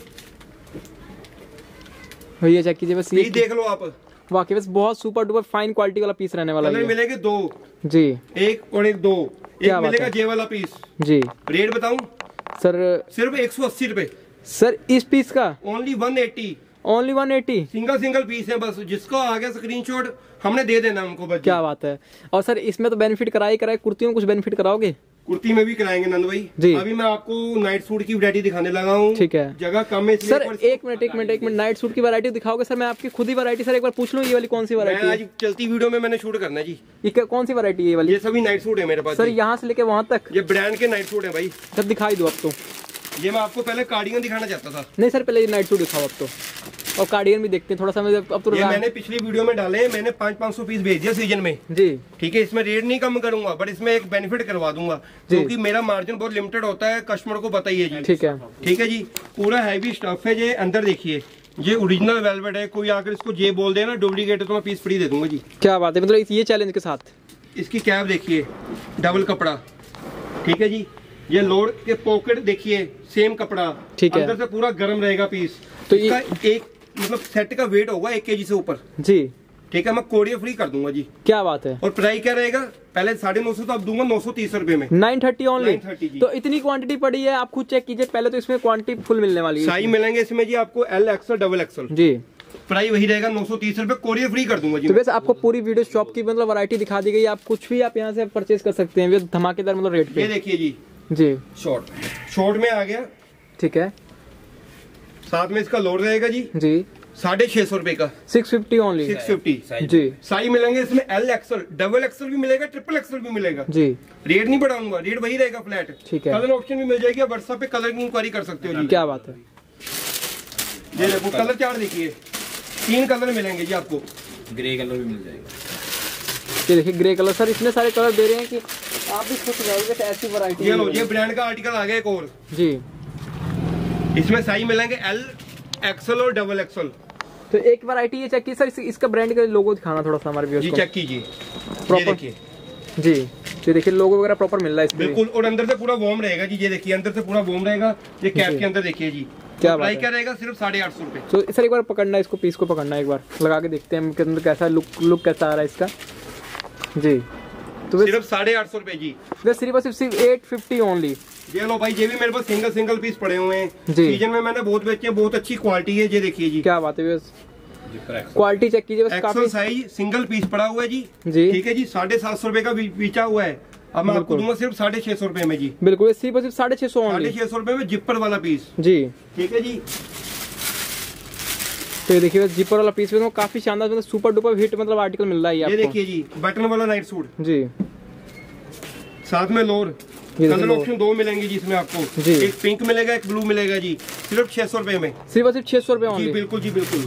भैया चेक कीजिए बस, ये देख लो आप, वाकई बस बहुत सुपर डुपर फाइन क्वालिटी वाला पीस रहने वाला है। मिलेंगे 2 जी, एक और एक 2, एक मिलेगा जे वाला पीस जी। रेट बताऊं सर? सिर्फ 180 रुपए सर इस पीस का, ओनली 180, ओनली 180 सिंगल पीस है बस, जिसको आ गया स्क्रीनशॉट हमने दे देना उनको बस। क्या बात है। और सर इसमें तो बेनिफिट कराए, कुर्तियों में कुछ बेनिफिट कराओगे? कुर्ती में भी कराएंगे नंद भाई जी। अभी मैं आपको नाइट सूट की वैरायटी दिखाने लगा हूँ, ठीक है, जगह कम है सर। एक मिनट नाइट सूट की वैरायटी दिखाओगे सर? मैं आपकी खुद ही वैरायटी सर एक बार पूछ लूँ, ये वाली कौन सी वैरायटी? आज चलती वीडियो में मैंने शूट करना है जी। ये कौन सी वैरायटी है ये वाली? ये सभी नाइट सूट है मेरे पास सर, यहाँ से लेके वहाँ तक ये ब्रांड के नाइट सूट है भाई। सर दिखाई दो अब तो। ये मैं आपको पहले कार्डिगन दिखाना चाहता था। नहीं सर, पहले ये नाइट सूट दिखाओ अब तो, और कार्डिगन भी देखते हैं थोड़ा सा। अब तो ये मैंने पिछली वीडियो में डाले हैं, मैंने 500 पीस भेज दिया सीजन में जी। ठीक है, इसमें रेट नहीं कम करूंगा, बट इसमें एक बेनिफिट करवा दूंगा, क्योंकि मेरा मार्जिन बहुत लिमिटेड होता है, कस्टमर को पता ही है जी। ठीक है जी, पूरा हैवी स्टफ है। ये अंदर देखिए, ये ओरिजिनल वेलवेट है, कोई आकर इसको जे बोल दे ना डुप्लीकेट है तो मैं पीस फ्री दे दूंगा जी। क्या बात है, मतलब ये चैलेंज के साथ। इसकी कैप देखिए, डबल कपड़ा, ठीक है जी। ये लोड के पॉकेट देखिए, सेम कपड़ा, ठीक है, अंदर से पूरा गर्म रहेगा पीस। तो इसका एक मतलब सेट का वेट होगा 1 kg से ऊपर जी। ठीक है, मैं कोरियर फ्री कर दूंगा जी। क्या बात है। और प्राइस क्या रहेगा? पहले 950 तो अब दूंगा 930 रुपए में, 930 ओनली। तो इतनी क्वांटिटी पड़ी है, आप खुद चेक कीजिए पहले, तो इसमें क्वांटिटी फुल मिलने वाली है। साइज मिलेंगे इसमें जी आपको एल एक्सल डबल एक्सल जी। प्राइस वही रहेगा 930 रुपए, कोरियर फ्री कर दूंगा जी। तो वैसे आपको पूरी वीडियो शॉप की मतलब वैरायटी दिखा दी गई, आप कुछ भी आप यहाँ से परचेज कर सकते हैं धमाकेदार मतलब रेट पे। ये देखिए जी शॉर्ट में आ गया, ठीक है, साथ में इसका लोड रहेगा जी 650 रुपए का, 650 ओनली, 650 जी। साइज मिलेंगे इसमें एल एक्सल डबल एक्सल भी मिलेगा, ट्रिपल एक्सल भी मिलेगा जी। रेट नहीं बढ़ाऊंगा, रेट वही रहेगा फ्लैट, ठीक है। कलर ऑप्शन भी मिल जाएगी, व्हाट्सएप पे कलर की इंक्वायरी कर सकते हो जी। क्या बात है। ये देखो कलर चार्ट देखिए, 3 कलर मिलेंगे जी आपको, ग्रे कलर भी मिल जाएगा। ये देखिए ग्रे कलर, सर इतने सारे कलर दे रहे हैं कि आप भी खुश हो जाओगे, ऐसी वैरायटी। ये लो, ये ब्रांड का आर्टिकल आ गया एक और जी। इसमें साइज मिलेंगे एल एक्सल और डबल एक्सल। तो एक वैरायटी ये चेक की सर, इसका ब्रांड का लोगो दिखाना थोड़ा सा हमारे व्यूअर्स को। जी चेक कीजिए, प्रॉपर देखिए जी, ये देखिए लोगो वगैरह प्रॉपर मिल रहा है इसमें बिल्कुल, और अंदर से पूरा वॉर्म रहेगा जी। ये देखिए अंदर से पूरा वॉर्म रहेगा। ये कैप के अंदर देखिए जी, क्या प्राइस क्या रहेगा? सिर्फ 850 रुपए। तो सर एक बार पकड़ना, इसको पीस को पकड़ना, एक बार लगा के देखते हैं अंदर कैसा लुक कैसा आ रहा है इसका जी। तो सिर्फ 850 रुपए जी, सिर्फ 850 ओनली। ये लो भाई, ये भी मेरे पास सिंगल पीस पड़े हुए हैं जी। सीजन में मैंने बहुत बेचे हैं, बहुत अच्छी क्वालिटी है। ये देखिए जी, क्या बात है, क्वालिटी चेक कीजिए बस। काफी साइज सिंगल पीस पड़ा हुआ है जी। ठीक है जी, 750 रुपए का बेचा हुआ है। अब मैं आपको दूंगा सिर्फ 650 रुपए में जी। बिल्कुल, सिर्फ 650 रुपए में जिपर वाला पीस जी। ठीक है जी, तो ये देखिए जिपर वाला पीस में काफी शानदार मतलब सुपर डुपर हिट मतलब आर्टिकल मिल रहा है आपको। ये देखिए जी, बटन वाला नाइट सूट जी, साथ में लोअर। कलर ऑप्शन 2 मिलेंगे जी इसमें आपको जी। एक पिंक मिलेगा, एक ब्लू मिलेगा जी। सिर्फ 600 रुपए में, सिर्फ 600 रुपए जी। बिल्कुल जी बिल्कुल।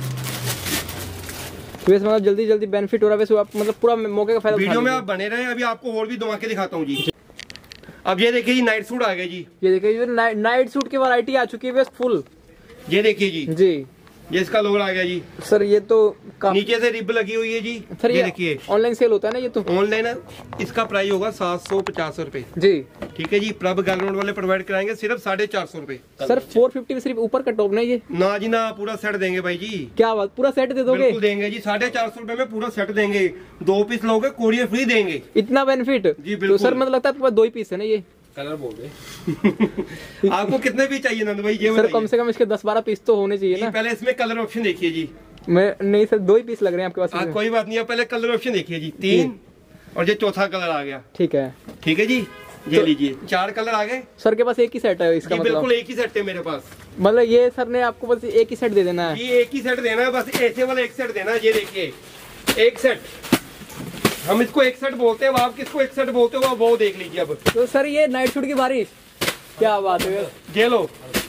वैसे मतलब जल्दी बेनिफिट हो रहा है वैसे, आप मतलब पूरा मौके का फायदा। वीडियो में आप बने रहे, अभी आपको और भी धमाके दिखाता हूँ जी। अब ये देखिए जी, नाइट सूट आ गया जी। ये देखिए नाइट सूट की वैरायटी आ चुकी है फुल। ये देखिए जी ये इसका लोअर आ गया जी सर। ये तो नीचे से रिब लगी हुई है जी सर। ये देखिए ऑनलाइन सेल होता है ना ये तो? ऑनलाइन इसका प्राइस होगा 750 रुपए जी। ठीक है जी। प्रभ गारमेंट वाले प्रोवाइड कराएंगे सिर्फ 450 रुपए। सर 450 में सिर्फ ऊपर का टॉप नहीं? ये ना जी ना, पूरा सेट देंगे भाई जी। क्या बात, पूरा सेट दे दोगे? बिल्कुल देंगे जी, 450 रुपए में पूरा सेट देंगे। 2 पीस लोगे कोरियर फ्री देंगे। इतना बेनिफिट जी बिल्कुल। तो सर मतलब लगता है आपके पास 2 ही पीस है ना? ये कलर बोल रहे आपको कितने भी चाहिए नंद भाई? ये सर कम से कम इसके 10-12 पीस तो होने चाहिए ना? पहले इसमें कलर ऑप्शन देखिए जी। मैं नहीं सर, 2 ही पीस लग रहे हैं आपके पास। कोई बात नहीं, पहले कलर ऑप्शन देखिए जी। 3 और ये चौथा कलर आ गया। ठीक है जी। ये लीजिए 4 कलर आ गए। सर के पास एक ही सेट है इसका मतलब? बिल्कुल एक ही सेट है मेरे पास। मतलब ये सर ने आपको बस एक ही सेट दे देना है? ये एक ही सेट देना है बस, ऐसे वाला एक सेट देना है। ये देखिए एक सेट, हम इसको एक सेट बोलते हैं, आप किसको एक सेट बोलते हो वो देख लीजिए अब। तो सर ये नाइट शूट की बारिश, क्या बात है। ये लो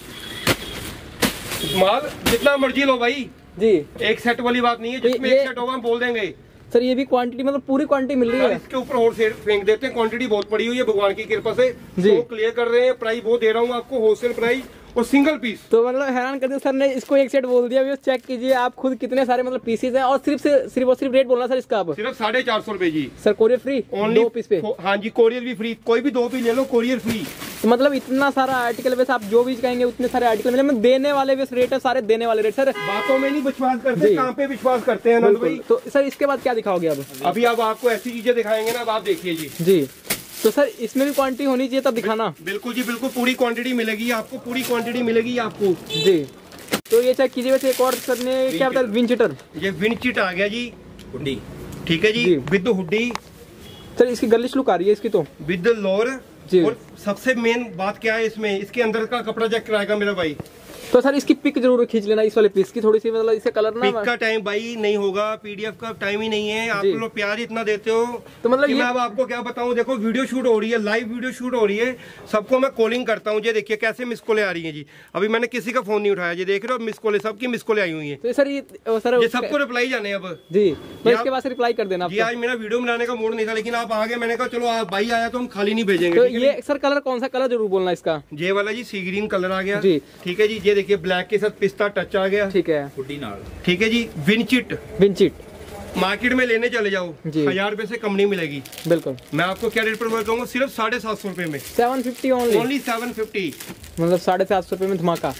माल जितना मर्जी लो भाई जी, एक सेट वाली बात नहीं है। जिसमें एक सेट होगा हम बोल देंगे। सर ये भी क्वांटिटी मतलब पूरी क्वांटिटी मिल रही है? इसके ऊपर और फेंक देते हैं, क्वांटिटी बहुत पड़ी हुई है भगवान की कृपा से। तो क्लियर कर रहे हैं, प्राइस वो दे रहा हूँ आपको होलसेल प्राइस और सिंगल पीस। तो मतलब हैरान कर दिया सर ने, इसको एक सेट बोल दिया। चेक कीजिए आप खुद कितने सारे मतलब पीसेज हैं। और सिर्फ रेट बोलना सर इसका आप? सिर्फ 450 रुपए जी sir. Courier free only 2 piece पे? हाँ जी, कोरियर भी फ्री, कोई भी 2 पीस ले लो कोरियर फ्री। तो मतलब इतना सारा आर्टिकल, वैसे आप जो भी कहेंगे उतने सारे आर्टिकल मिले। मतलब देने वाले भी रेट है सारे, देने वाले रेट। सर बातों में नहीं विश्वास करते, काम पे विश्वास करते हैं भाई। तो सर इसके बाद क्या दिखाओगे अब? अभी अब आपको ऐसी चीजें दिखाएंगे ना, अब आप देखिए जी। तो सर इसमें भी क्वांटिटी होनी चाहिए तब दिखाना? बिल्कुल जी बिल्कुल, पूरी क्वांटिटी मिलेगी आपको, पूरी क्वांटिटी मिलेगी आपको जी। तो ये चेक कीजिए। वैसे एक और सर ने क्या बताया, विंडचिटर। ये विंडचिट आ गया जी, हुडी। ठीक है जी, विद हुडी। सर इसकी गर्लिश लुक आ रही है इसकी तो, विद लोअर। और सबसे मेन बात क्या है इसमें, इसके अंदर का कपड़ा चेक कराएगा मेरा भाई। तो सर इसकी पिक जरूर खींच लेना इस वाले पीस की थोड़ी सी, मतलब इसे कलर ना। पिक का टाइम भाई नहीं होगा, पीडीएफ का टाइम ही नहीं है। आप लोग प्यार इतना देते हो तो मतलब मैं अब आपको क्या बताऊं। देखो वीडियो शूट हो रही है, लाइव वीडियो शूट हो रही है, सबको मैं कॉलिंग करता हूं। ये देखिए कैसे मिस कॉलें आ रही हैं जी। अभी मैंने किसी का फोन नहीं उठाया, ये देख रहे हो मिस कॉलें, सबकी मिस कॉलें आई हुई है। तो सर ये सबको रिप्लाई जाने अब जी, तो इसके बाद रिप्लाई कर देना जी। आज मेरा वीडियो बनाने का मूड नहीं था, लेकिन आप आगे, मैंने कहा चलो आप भाई आया तो हम खाली नहीं भेजेंगे। तो ये सर कलर कौन सा कलर जरूर बोलना इसका? ये वाला जी सी ग्रीन कलर आ गया जी। ठीक है जी। ये देखिए ब्लैक के साथ पिस्ता टच आ गया। ठीक है, ठीक है जी। विंडचिट मार्केट में लेने चले जाओ 1000 रुपए से कम नहीं मिलेगी। बिल्कुल। मैं आपको क्या रेट पर बोल दूंगा, सिर्फ 750 रुपए में। 750 ओनली 750, मतलब 750 रुपए में धमाका।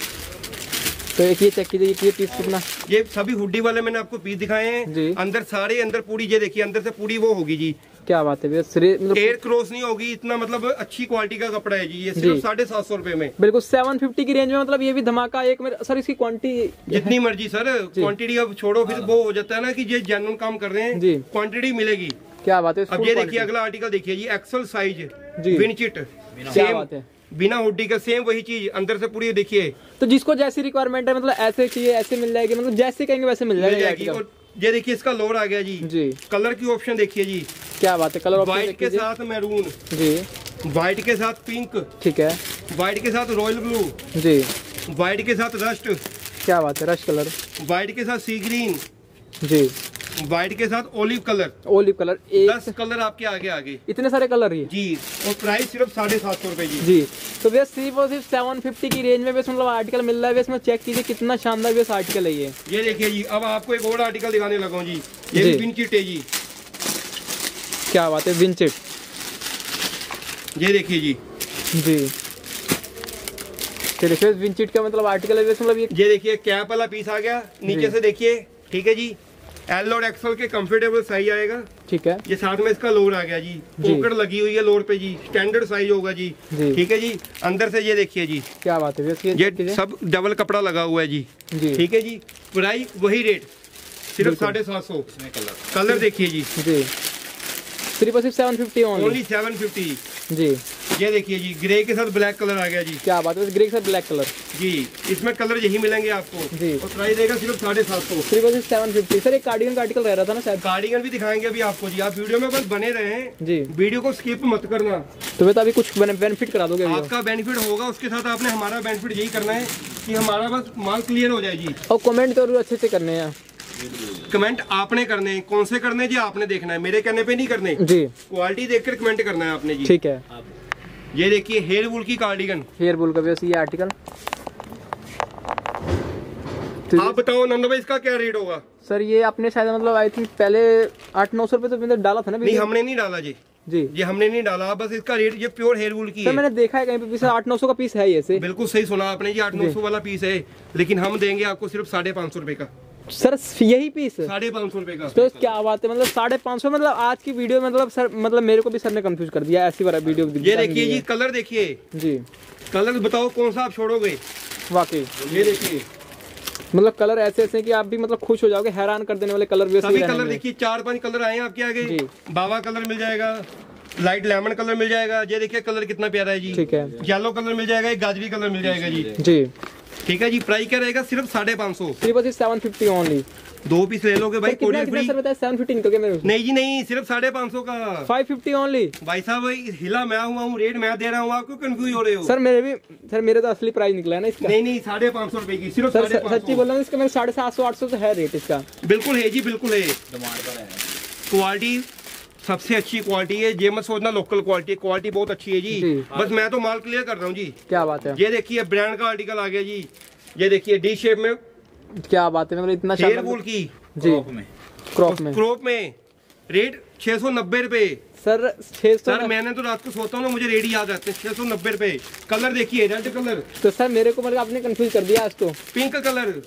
तो एक ये चेक कीजिए, ये पीस कितना। ये सभी हुडी वाले मैंने आपको पीस दिखाए हैं। अंदर सारे अंदर पूरी, ये देखिए अंदर से पूरी वो होगी जी। क्या बात है, मतलब एयर क्रॉस नहीं होगी, इतना मतलब अच्छी क्वालिटी का कपड़ा है जी। ये सिर्फ 750 रुपए में। बिल्कुल 750 की रेंज में, मतलब ये भी धमाका। एक में सर इसकी क्वांटिटी जितनी मर्जी सर, क्वांटिटी अब छोड़ो, फिर वो हो जाता है ना कि ये जेन्युइन काम कर रहे हैं जी, क्वांटिटी मिलेगी। क्या बात है। अब ये देखिए अगला आर्टिकल देखिए जी, एक्सल साइज विंडचिट। क्या बात है, बिना हुडी का सेम वही चीज अंदर से पूरी देखिए। तो जिसको जैसी रिक्वायरमेंट है, मतलब ऐसे चाहिए ऐसे मिल जाएगी, मतलब जैसे कहेंगे वैसे मिल जाएगी। और ये देखिए इसका लोअर आ गया जी। कलर की ऑप्शन देखिए जी। क्या बात है, कलर व्हाइट के साथ मैरून जी, व्हाइट के साथ पिंक। ठीक है, व्हाइट के साथ रॉयल ब्लू जी, व्हाइट के साथ रस्ट। क्या बात है, रस्ट कलर। व्हाइट के साथ सी ग्रीन जी, व्हाइट के साथ ओलिव कलर। 10 कलर आपके आगे। इतने सारे कलर ही जी। और प्राइस सिर्फ 750 रुपए जी। तो भैया सिर्फ 750 की रेंज में मतलब आर्टिकल मिल रहा है। इसमें चेक कीजिए कितना शानदार बेस आर्टिकल है ये देखिए जी। अब आपको एक और आर्टिकल दिखाने लगा हूँ जी, ये विंडचिट है जी। क्या बात है, विंडचिट। ये देखिए जी। चलिए विंडचिट का मतलब आर्टिकल है, मतलब ये देखिए कैप वाला पीस आ गया नीचे से देखिए। ठीक है जी, एल और एक्सएल के कंफर्टेबल साइज आएगा। ठीक है, ये साथ में इसका लोअर आ गया जी, पॉकेट लगी हुई है लोअर पे जी, स्टैंडर्ड साइज होगा जी। ठीक है जी, अंदर से ये देखिए जी। क्या बात है, ये सब डबल कपड़ा लगा हुआ है जी। ठीक है जी, प्राइस वही रेट सिर्फ 750। कलर देखिए जी, सिर्फ 750 ओनली 750 जी। ये देखिए जी, ग्रे के साथ ब्लैक कलर आ गया जी। क्या बात है, ग्रे के साथ ब्लैक कलर जी। इसमें कलर यही मिलेंगे आपको जी। और प्राइस देगा सिर्फ 750, सिर्फ 750। सर एक कार्डिगन का आर्टिकल रह रहा था ना शायद, कार्डिगन भी दिखाएंगे अभी आपको जी। आप वीडियो में बस बने रहे जी, वीडियो को स्किप मत करना। तो अभी कुछ बेनिफिट करा दोगे? आपका बेनिफिट होगा, उसके साथ आपने हमारा बेनिफिट यही करना है कि हमारा बस माल क्लियर हो जाए जी। और कमेंट तो अच्छे से करने हैं, कमेंट आपने करने हैं। कौन से करने जी, आपने देखना है, मेरे कहने पे नहीं करने जी। क्वालिटी देखकर कमेंट करना है आपने जी। ठीक है, ये देखिए हेयर वूल की कार्डिगन, हेयर वूल का वैसे ये आर्टिकल। आप बताओ नंदू भाई इसका क्या रेट होगा? सर ये आपने शायद मतलब आई थिंक पहले 800-900 रुपए तो मतलब डाला था ना? नहीं हमने नहीं डाला जी, ये हमने नहीं डाला, बस इसका रेट ये प्योर हेयर वूल की सर है। मैंने देखा है कहीं पे पीस 800-900 का पीस है ये से। बिल्कुल सही सुना आपने जी, 800-900 वाला पीस है, लेकिन हम देंगे आपको सिर्फ 550 रुपए का। सर यही पीस 550 रुपए का? तो क्या बात है, मतलब 550। मतलब आज की वीडियो मतलब सर मतलब मेरे को भी सर ने कंफ्यूज कर दिया ऐसी वाला वीडियो। ये देखिए जी कलर देखिए जी, कलर बताओ कौन सा आप छोड़ोगे? वाकई ये देखिए मतलब कलर ऐसे ऐसे कि आप भी मतलब खुश हो जाओगे, हैरान कर देने वाले कलर भी। सभी कलर देखिए 4-5 कलर आए हैं आपके आगे। बावा कलर मिल जाएगा, लाइट लेमन कलर मिल जाएगा, ये देखिए कलर कितना प्यारा है जी। ठीक है, येलो कलर मिल जाएगा, एक गाजरी कलर मिल जाएगा जी। जी ठीक है जी, प्राइस क्या रहेगा? सिर्फ 550। 750 ओनली। 2 पीस ले लोगे भाई, कोरियर फ्री। सर बताया 750 निकल गया मेरे को। नहीं जी नहीं, सिर्फ 550 का। 550 ओनली। भाई साहब हिला मैं हुआ हूँ, रेट मैं दे रहा हूँ, आपको कंफ्यूज हो रहे हो? सर मेरे तो असली प्राइस निकला है ना इसका। नहीं 550 रुपए की सिर्फ। सच्ची बोल रहा हूँ, इसका मेरे 750-800 तो है रेट इसका। बिल्कुल है जी, बिल्कुल है। क्वालिटी सबसे अच्छी क्वालिटी है, ये मत सोचना लोकल क्वालिटी, क्वालिटी बहुत अच्छी है जी। बस मैं तो माल क्लियर कर रहा हूँ जी। क्या बात है। ये देखिए ब्रांड का आर्टिकल आ गया जी, ये देखिए डी शेप में। क्या बात है, मतलब इतना हेयर वूल की जी, क्रॉप में रेट 690 रुपए। सर 600। सर मैंने तो रात को सोता हूँ ना, मुझे रेट याद रहते हैं। 690 रुपए। कलर देखिए रेड कलर। तो सर मेरे को मतलब आपने कंफ्यूज कर दिया आज तो। पिंक कलर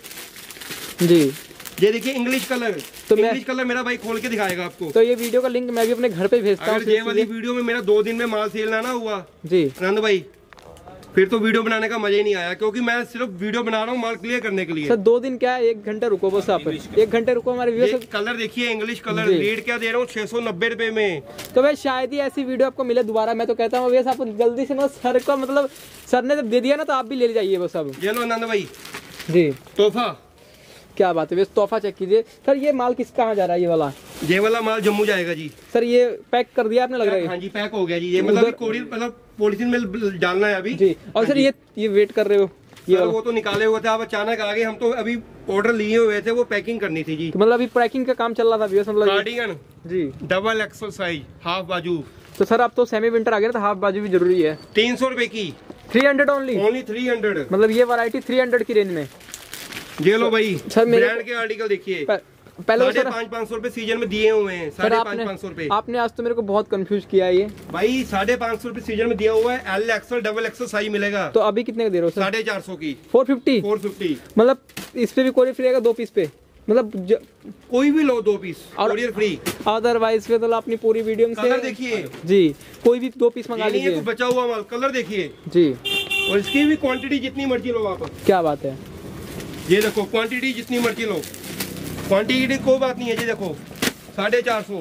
जी, ये देखिए इंग्लिश कलर। तो इंग्लिश कलर मेरा भाई खोल के दिखाएगा आपको। तो ये वीडियो का लिंक मैं भी अपने घर पे भेजता हूँ। ये वाली वीडियो में मेरा 2 दिन में माल सेल ना हुआ जी आनंद भाई, फिर तो वीडियो बनाने का मजा ही नहीं आया, क्योंकि मैं सिर्फ वीडियो बना रहा हूँ माल क्लियर करने के लिए। सर 2 दिन क्या है, 1 घंटा रुको बस आप, 1 घंटे रुको हमारे व्यूअर्स। कलर देखिए इंग्लिश कलर, रेट क्या दे रहा हूँ 690 रुपए में। तो भाई शायद ही ऐसी वीडियो आपको मिले दोबारा। मैं तो कहता हूँ भैया आप जल्दी से ना सर को, मतलब सर ने जब दे दिया ना तो आप भी ले जाइए बस। अब ये लो आनंद भाई जी तोहफा। क्या बात है, तोहफा चेक कीजिए। सर ये माल किस कहाँ जा रहा है? ये वाला माल जम्मू जाएगा जी। सर ये पैक कर दिया आपने लग रहा है? हाँ जी पैक हो गया जी। ये मतलब पॉलिथीन में डालना है अभी जी। और सर ये वेट कर रहे हो? ये वो तो निकाले हुए थे, आप अचानक आ गए, हम तो अभी ऑर्डर लिए हुए थे, वो पैकिंग करनी थी जी। तो मतलब अभी पैकिंग का काम चल रहा था मतलब कार्डिगन जी, डबल एक्सल साइज, हाफ बाजू। तो सर अब तो सेमी विंटर आ गया ना, तो हाफ बाजू भी जरूरी है। 300 रुपए की, 300 ओनली 300। मतलब ये वैरायटी 300 की रेंज में। ये लो भाई सर ब्रांड के आर्टिकल देखिए, पहले 550 रुपए सीजन में दिए हुए हैं। 550 रुपए। आपने आज तो मेरे को बहुत कंफ्यूज किया है। ये भाई 550 रुपए सीजन में दिया हुआ है। L XL double XL size मिलेगा। तो अभी कितने का दे रहे हो? 450 की। 450। मतलब इस पे भी कोरियर फ्री आएगा 2 पीस पे, मतलब कोई भी लो 2 पीस कोरियर फ्री। अदरवाइज पे तो अपनी पूरी वीडियो में कलर देखिए जी, कोई भी 2 पीस मंगा लीजिए। बचा हुआ माल कलर देखिए जी, और इसकी भी क्वांटिटी जितनी मर्जी लो आप। क्या बात है, ये देखो क्वांटिटी जितनी मर्जी लो, क्वांटिटी कोई बात नहीं है जी। देखो 450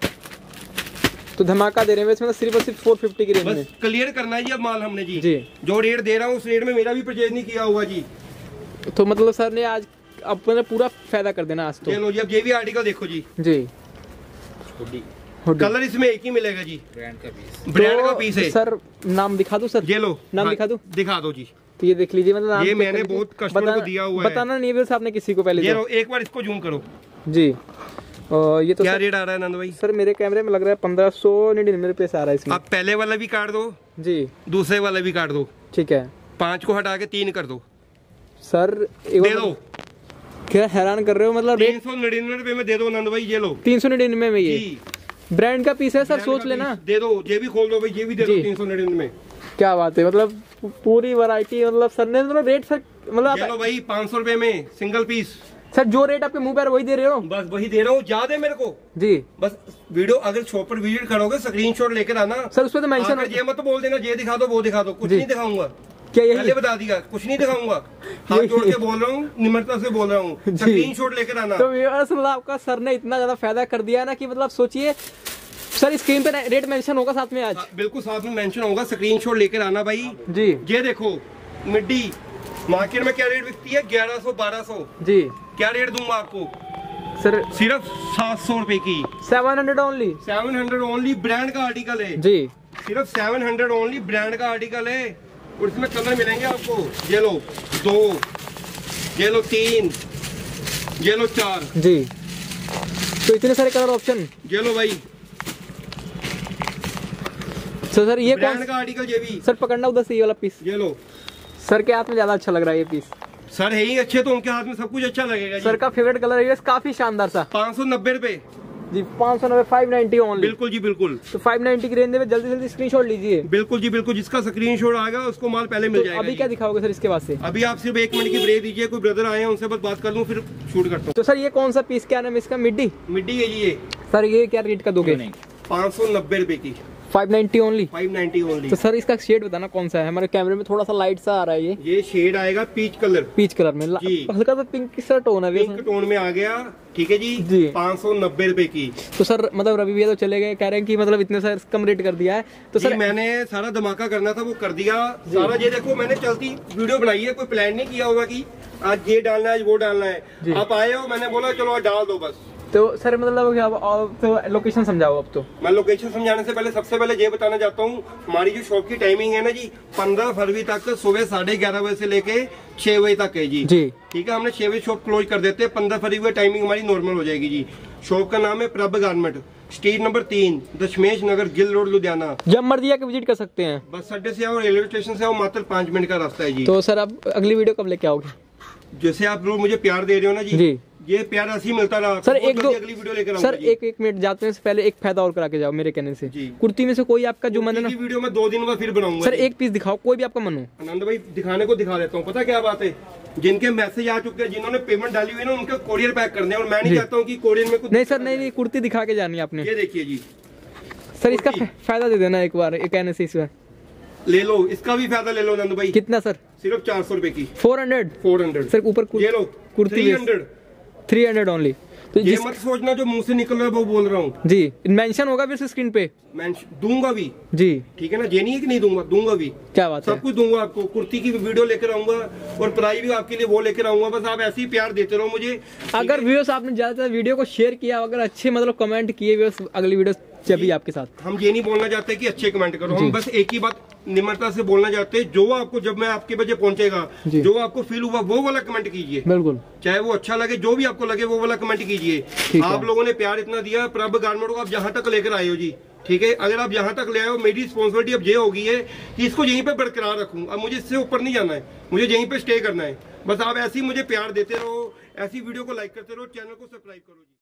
तो धमाका दे रहे हैं इसमें, सिर्फ और सिर्फ 450 की रेंज में। क्लियर करना है जी अब माल हमने जी। जो रेट दे रहा हूँ उस रेट में मेरा भी परचेज नहीं किया हुआ जी। तो मतलब सर ने आज अपना पूरा फायदा कर देना आज तो। चलो जी अब ये भी आर्टिकल देखो जी। कलर इसमें एक ही मिलेगा जी, ब्रांड का पीस है। सर नाम दिखा दो सर, ये लो नाम दिखा दो। दिखा दो जी। तो ये देख लीजिए, मतलब ये मैंने बहुत कस्टमर को दिया हुआ है, बताना नहीं है आपने किसी को पहले। ये लो एक बार इसको जूम करो जी। ये तो क्या रेट आ रहा है नंद भाई? सर मेरे कैमरे में लग रहा है 1599 रुपए से आ रहा है इसमें। आप पहले वाला भी काट दो जी, दूसरे वाला भी काट दो। ठीक है, 5 को हटा के 3 कर दो सर। दे दो। क्या हैरान कर रहे हो, मतलब 399 रुपए में दे दो नंद भाई। ये लो 399 में, ये ब्रांड का पीस है सर, सोच लेना। दे दो, ये भी खोल दो भाई, ये भी दे दो 399 में। क्या बात है, मतलब पूरी वैरायटी, मतलब सर ने मतलब रेट सर मतलब चलो भाई 500 रुपए में सिंगल पीस। सर जो रेट आपके मुंह पर वही दे रहे हो? बस वही दे रहा हूँ, याद है मेरे को जी। बस वीडियो अगर शॉप पर विजिट करोगे स्क्रीनशॉट लेकर आना सर, उसमें तो मेंशन है। ये मत बोल देना ये दिखा दो वो दिखा दो, कुछ नहीं दिखाऊंगा। क्या यही बता दिया, कुछ नहीं दिखाऊंगा। हाथ जोड़ के बोल रहा हूँ, निम्रता से बोल रहा हूँ, स्क्रीनशॉट लेकर आना। तो मतलब आपका सर ने इतना ज्यादा फायदा कर दिया ना कि मतलब सोचिए सर, स्क्रीन पे रेट मेंशन होगा साथ में आज। बिल्कुल साथ में मेंशन होगा, स्क्रीनशॉट लेकर आना भाई जी। ये देखो मिड्डी मार्केट में क्या रेट बिकती है? 1100-1200 जी। क्या रेट दूंगा आपको सर? सिर्फ 700 रुपए की। 700 ओनली। 700 ओनली, ब्रांड का आर्टिकल है जी। सिर्फ 700 ओनली, ब्रांड का आर्टिकल है। और इसमें कलर मिलेंगे आपको। ये लो 2, ये लो 3, ये लो 4 जी। तो इतने सारे कलर ऑप्शन। ये लो भाई सर ये ब्रांड का आर्टिकल। ये भी सर पकड़ना उधर से, ये वाला पीस। ये लो सर के हाथ में ज्यादा अच्छा लग रहा है ये पीस। सर है ही अच्छे, तो उनके हाथ में सब कुछ अच्छा लगेगा जी। सर का फेवरेट कलर है, काफी शानदार सा। 590 रुपए जी, 590, 590 ओनली। बिल्कुल जी बिल्कुल। तो 590 की रेंज में जल्दी जल्दी स्क्रीनशॉट लीजिए। बिल्कुल जी बिल्कुल, जिसका स्क्रीनशॉट आएगा उसको माल पहले मिल जाएगा। अभी क्या दिखाओगे सर इसके बाद से? अभी आप सिर्फ 1 मिनट की ब्रेक दीजिए, कोई ब्रदर आए हैं उनसे बस बात कर लूं, फिर शूट करता हूँ। तो सर ये कौन सा पीस, क्या नाम है इसका? मिड्डी है जी ये। सर ये क्या रेट का दोगे? 590 रुपए की। 590 ओनली। 590 ओनली। तो सर इसका शेड बताना कौन सा है? हमारे कैमरे में थोड़ा सा लाइट सा आ रहा है। ये शेड आएगा पीच कलर। पीच कलर में हल्का सा पिंक सा टोन है, पिंक टोन में आ गया। ठीक है जी 590 रुपए की। तो सर मतलब रवि भैया तो चले गए, कह रहे हैं कि मतलब इतने सारे कम रेट कर दिया है। तो सर मैंने सारा धमाका करना था वो कर दिया सारा। ये देखो मैंने चलती वीडियो बनाई है, कोई प्लान नहीं किया होगा कि आज ये डालना है आज वो डालना है। आप आए हो, मैंने बोला चलो आज डाल दो बस। तो सर मतलब तो लोकेशन समझाओ अब। तो मैं लोकेशन समझाने से पहले सबसे पहले ये बताना चाहता हूँ, हमारी जो शॉप की टाइमिंग है ना जी, 15 फरवरी तक सुबह 11:30 बजे से लेके 6 बजे तक है जी। ठीक है, हमने 6 बजे शॉप क्लोज कर देते हैं। 15 फरवरी की टाइमिंग हमारी नॉर्मल हो जाएगी जी। शॉप का नाम है Prabh garment, street number 3, Dashmesh Nagar, Gill road, Ludhiana. जब मर्जी आके विजिट कर सकते हैं। बस अड्डे से आओ, रेलवे स्टेशन से आओ, मात्र 5 मिनट का रास्ता है जी। तो सर आप अगली वीडियो कब लेके आओगे? जैसे आप लोग मुझे प्यार दे रहे हो ना जी, ये प्यार ऐसे ही मिलता रहा। सर एक दो अगली वीडियो लेकर सर एक मिनट जाते से पहले एक फायदा और करा के जाओ मेरे कहने से। कुर्ती में से कोई आपका जो मन है ना, वीडियो में 2 दिन में फिर बनाऊंगा। सर एक पीस दिखाओ, कोई भी आपका मन हो। आनंद भाई दिखाने को दिखा देता हूँ। पता क्या बात है, जिनके मैसेज आ चुके हैं, जिन्होंने पेमेंट डाली हुई है ना, उनके कोरियर पैक करने हैं। और मैं नहीं चाहता हूँ कि कोरियर में कुछ नहीं सर, नहीं कुर्ती दिखा के जानी है आपने। ये देखिए जी सर, इसका फायदा दे देना एक बार कहने से। इस बार ले लो, इसका भी फायदा ले लो नंद भाई। कितना सर? सिर्फ 400 रुपए की। 400 सर। ऊपर ये लो कुर्ती 300 ओनली। तो ये मत सोचना जो मुंह से निकल रहा है वो बोल रहा हूँ जी। मेंशन होगा फिर स्क्रीन पे, दूंगा भी जी। ठीक है ना, ये नहीं है कि नहीं दूंगा, दूंगा भी। क्या बात है, सब कुछ दूंगा आपको। कुर्ती की वीडियो लेकर आऊंगा और प्राइस भी आपके लिए वो लेकर आऊंगा। बस आप ऐसे ही प्यार देते रहो मुझे। अगर व्यूअर्स आपने ज्यादा वीडियो को शेयर किया, अगर अच्छे मतलब कमेंट किए व्यूअर्स, अगली वीडियो जब भी आपके साथ। हम ये नहीं बोलना चाहते कि अच्छे कमेंट करो, हम बस एक ही बात निम्रता से बोलना चाहते हैं, जो आपको जब मैं आपके बजे पहुंचेगा, जो आपको फील हुआ वो वाला कमेंट कीजिए। बिल्कुल, चाहे वो अच्छा लगे, जो भी आपको लगे वो वाला कमेंट कीजिए। आप लोगों ने प्यार इतना दिया प्रभ गारमेंट को, आप जहाँ तक लेकर आए हो जी। ठीक है, अगर आप यहाँ तक ले आए हो, मेरी रिस्पॉन्सिबिलिटी अब ये होगी है कि इसको यहीं पे बरकरार रखूं। अब मुझे इससे ऊपर नहीं जाना है, मुझे यहीं पे स्टे करना है। बस आप ऐसे ही मुझे प्यार देते रहो, ऐसी वीडियो को लाइक करते रहो, चैनल को सब्सक्राइब करो जी।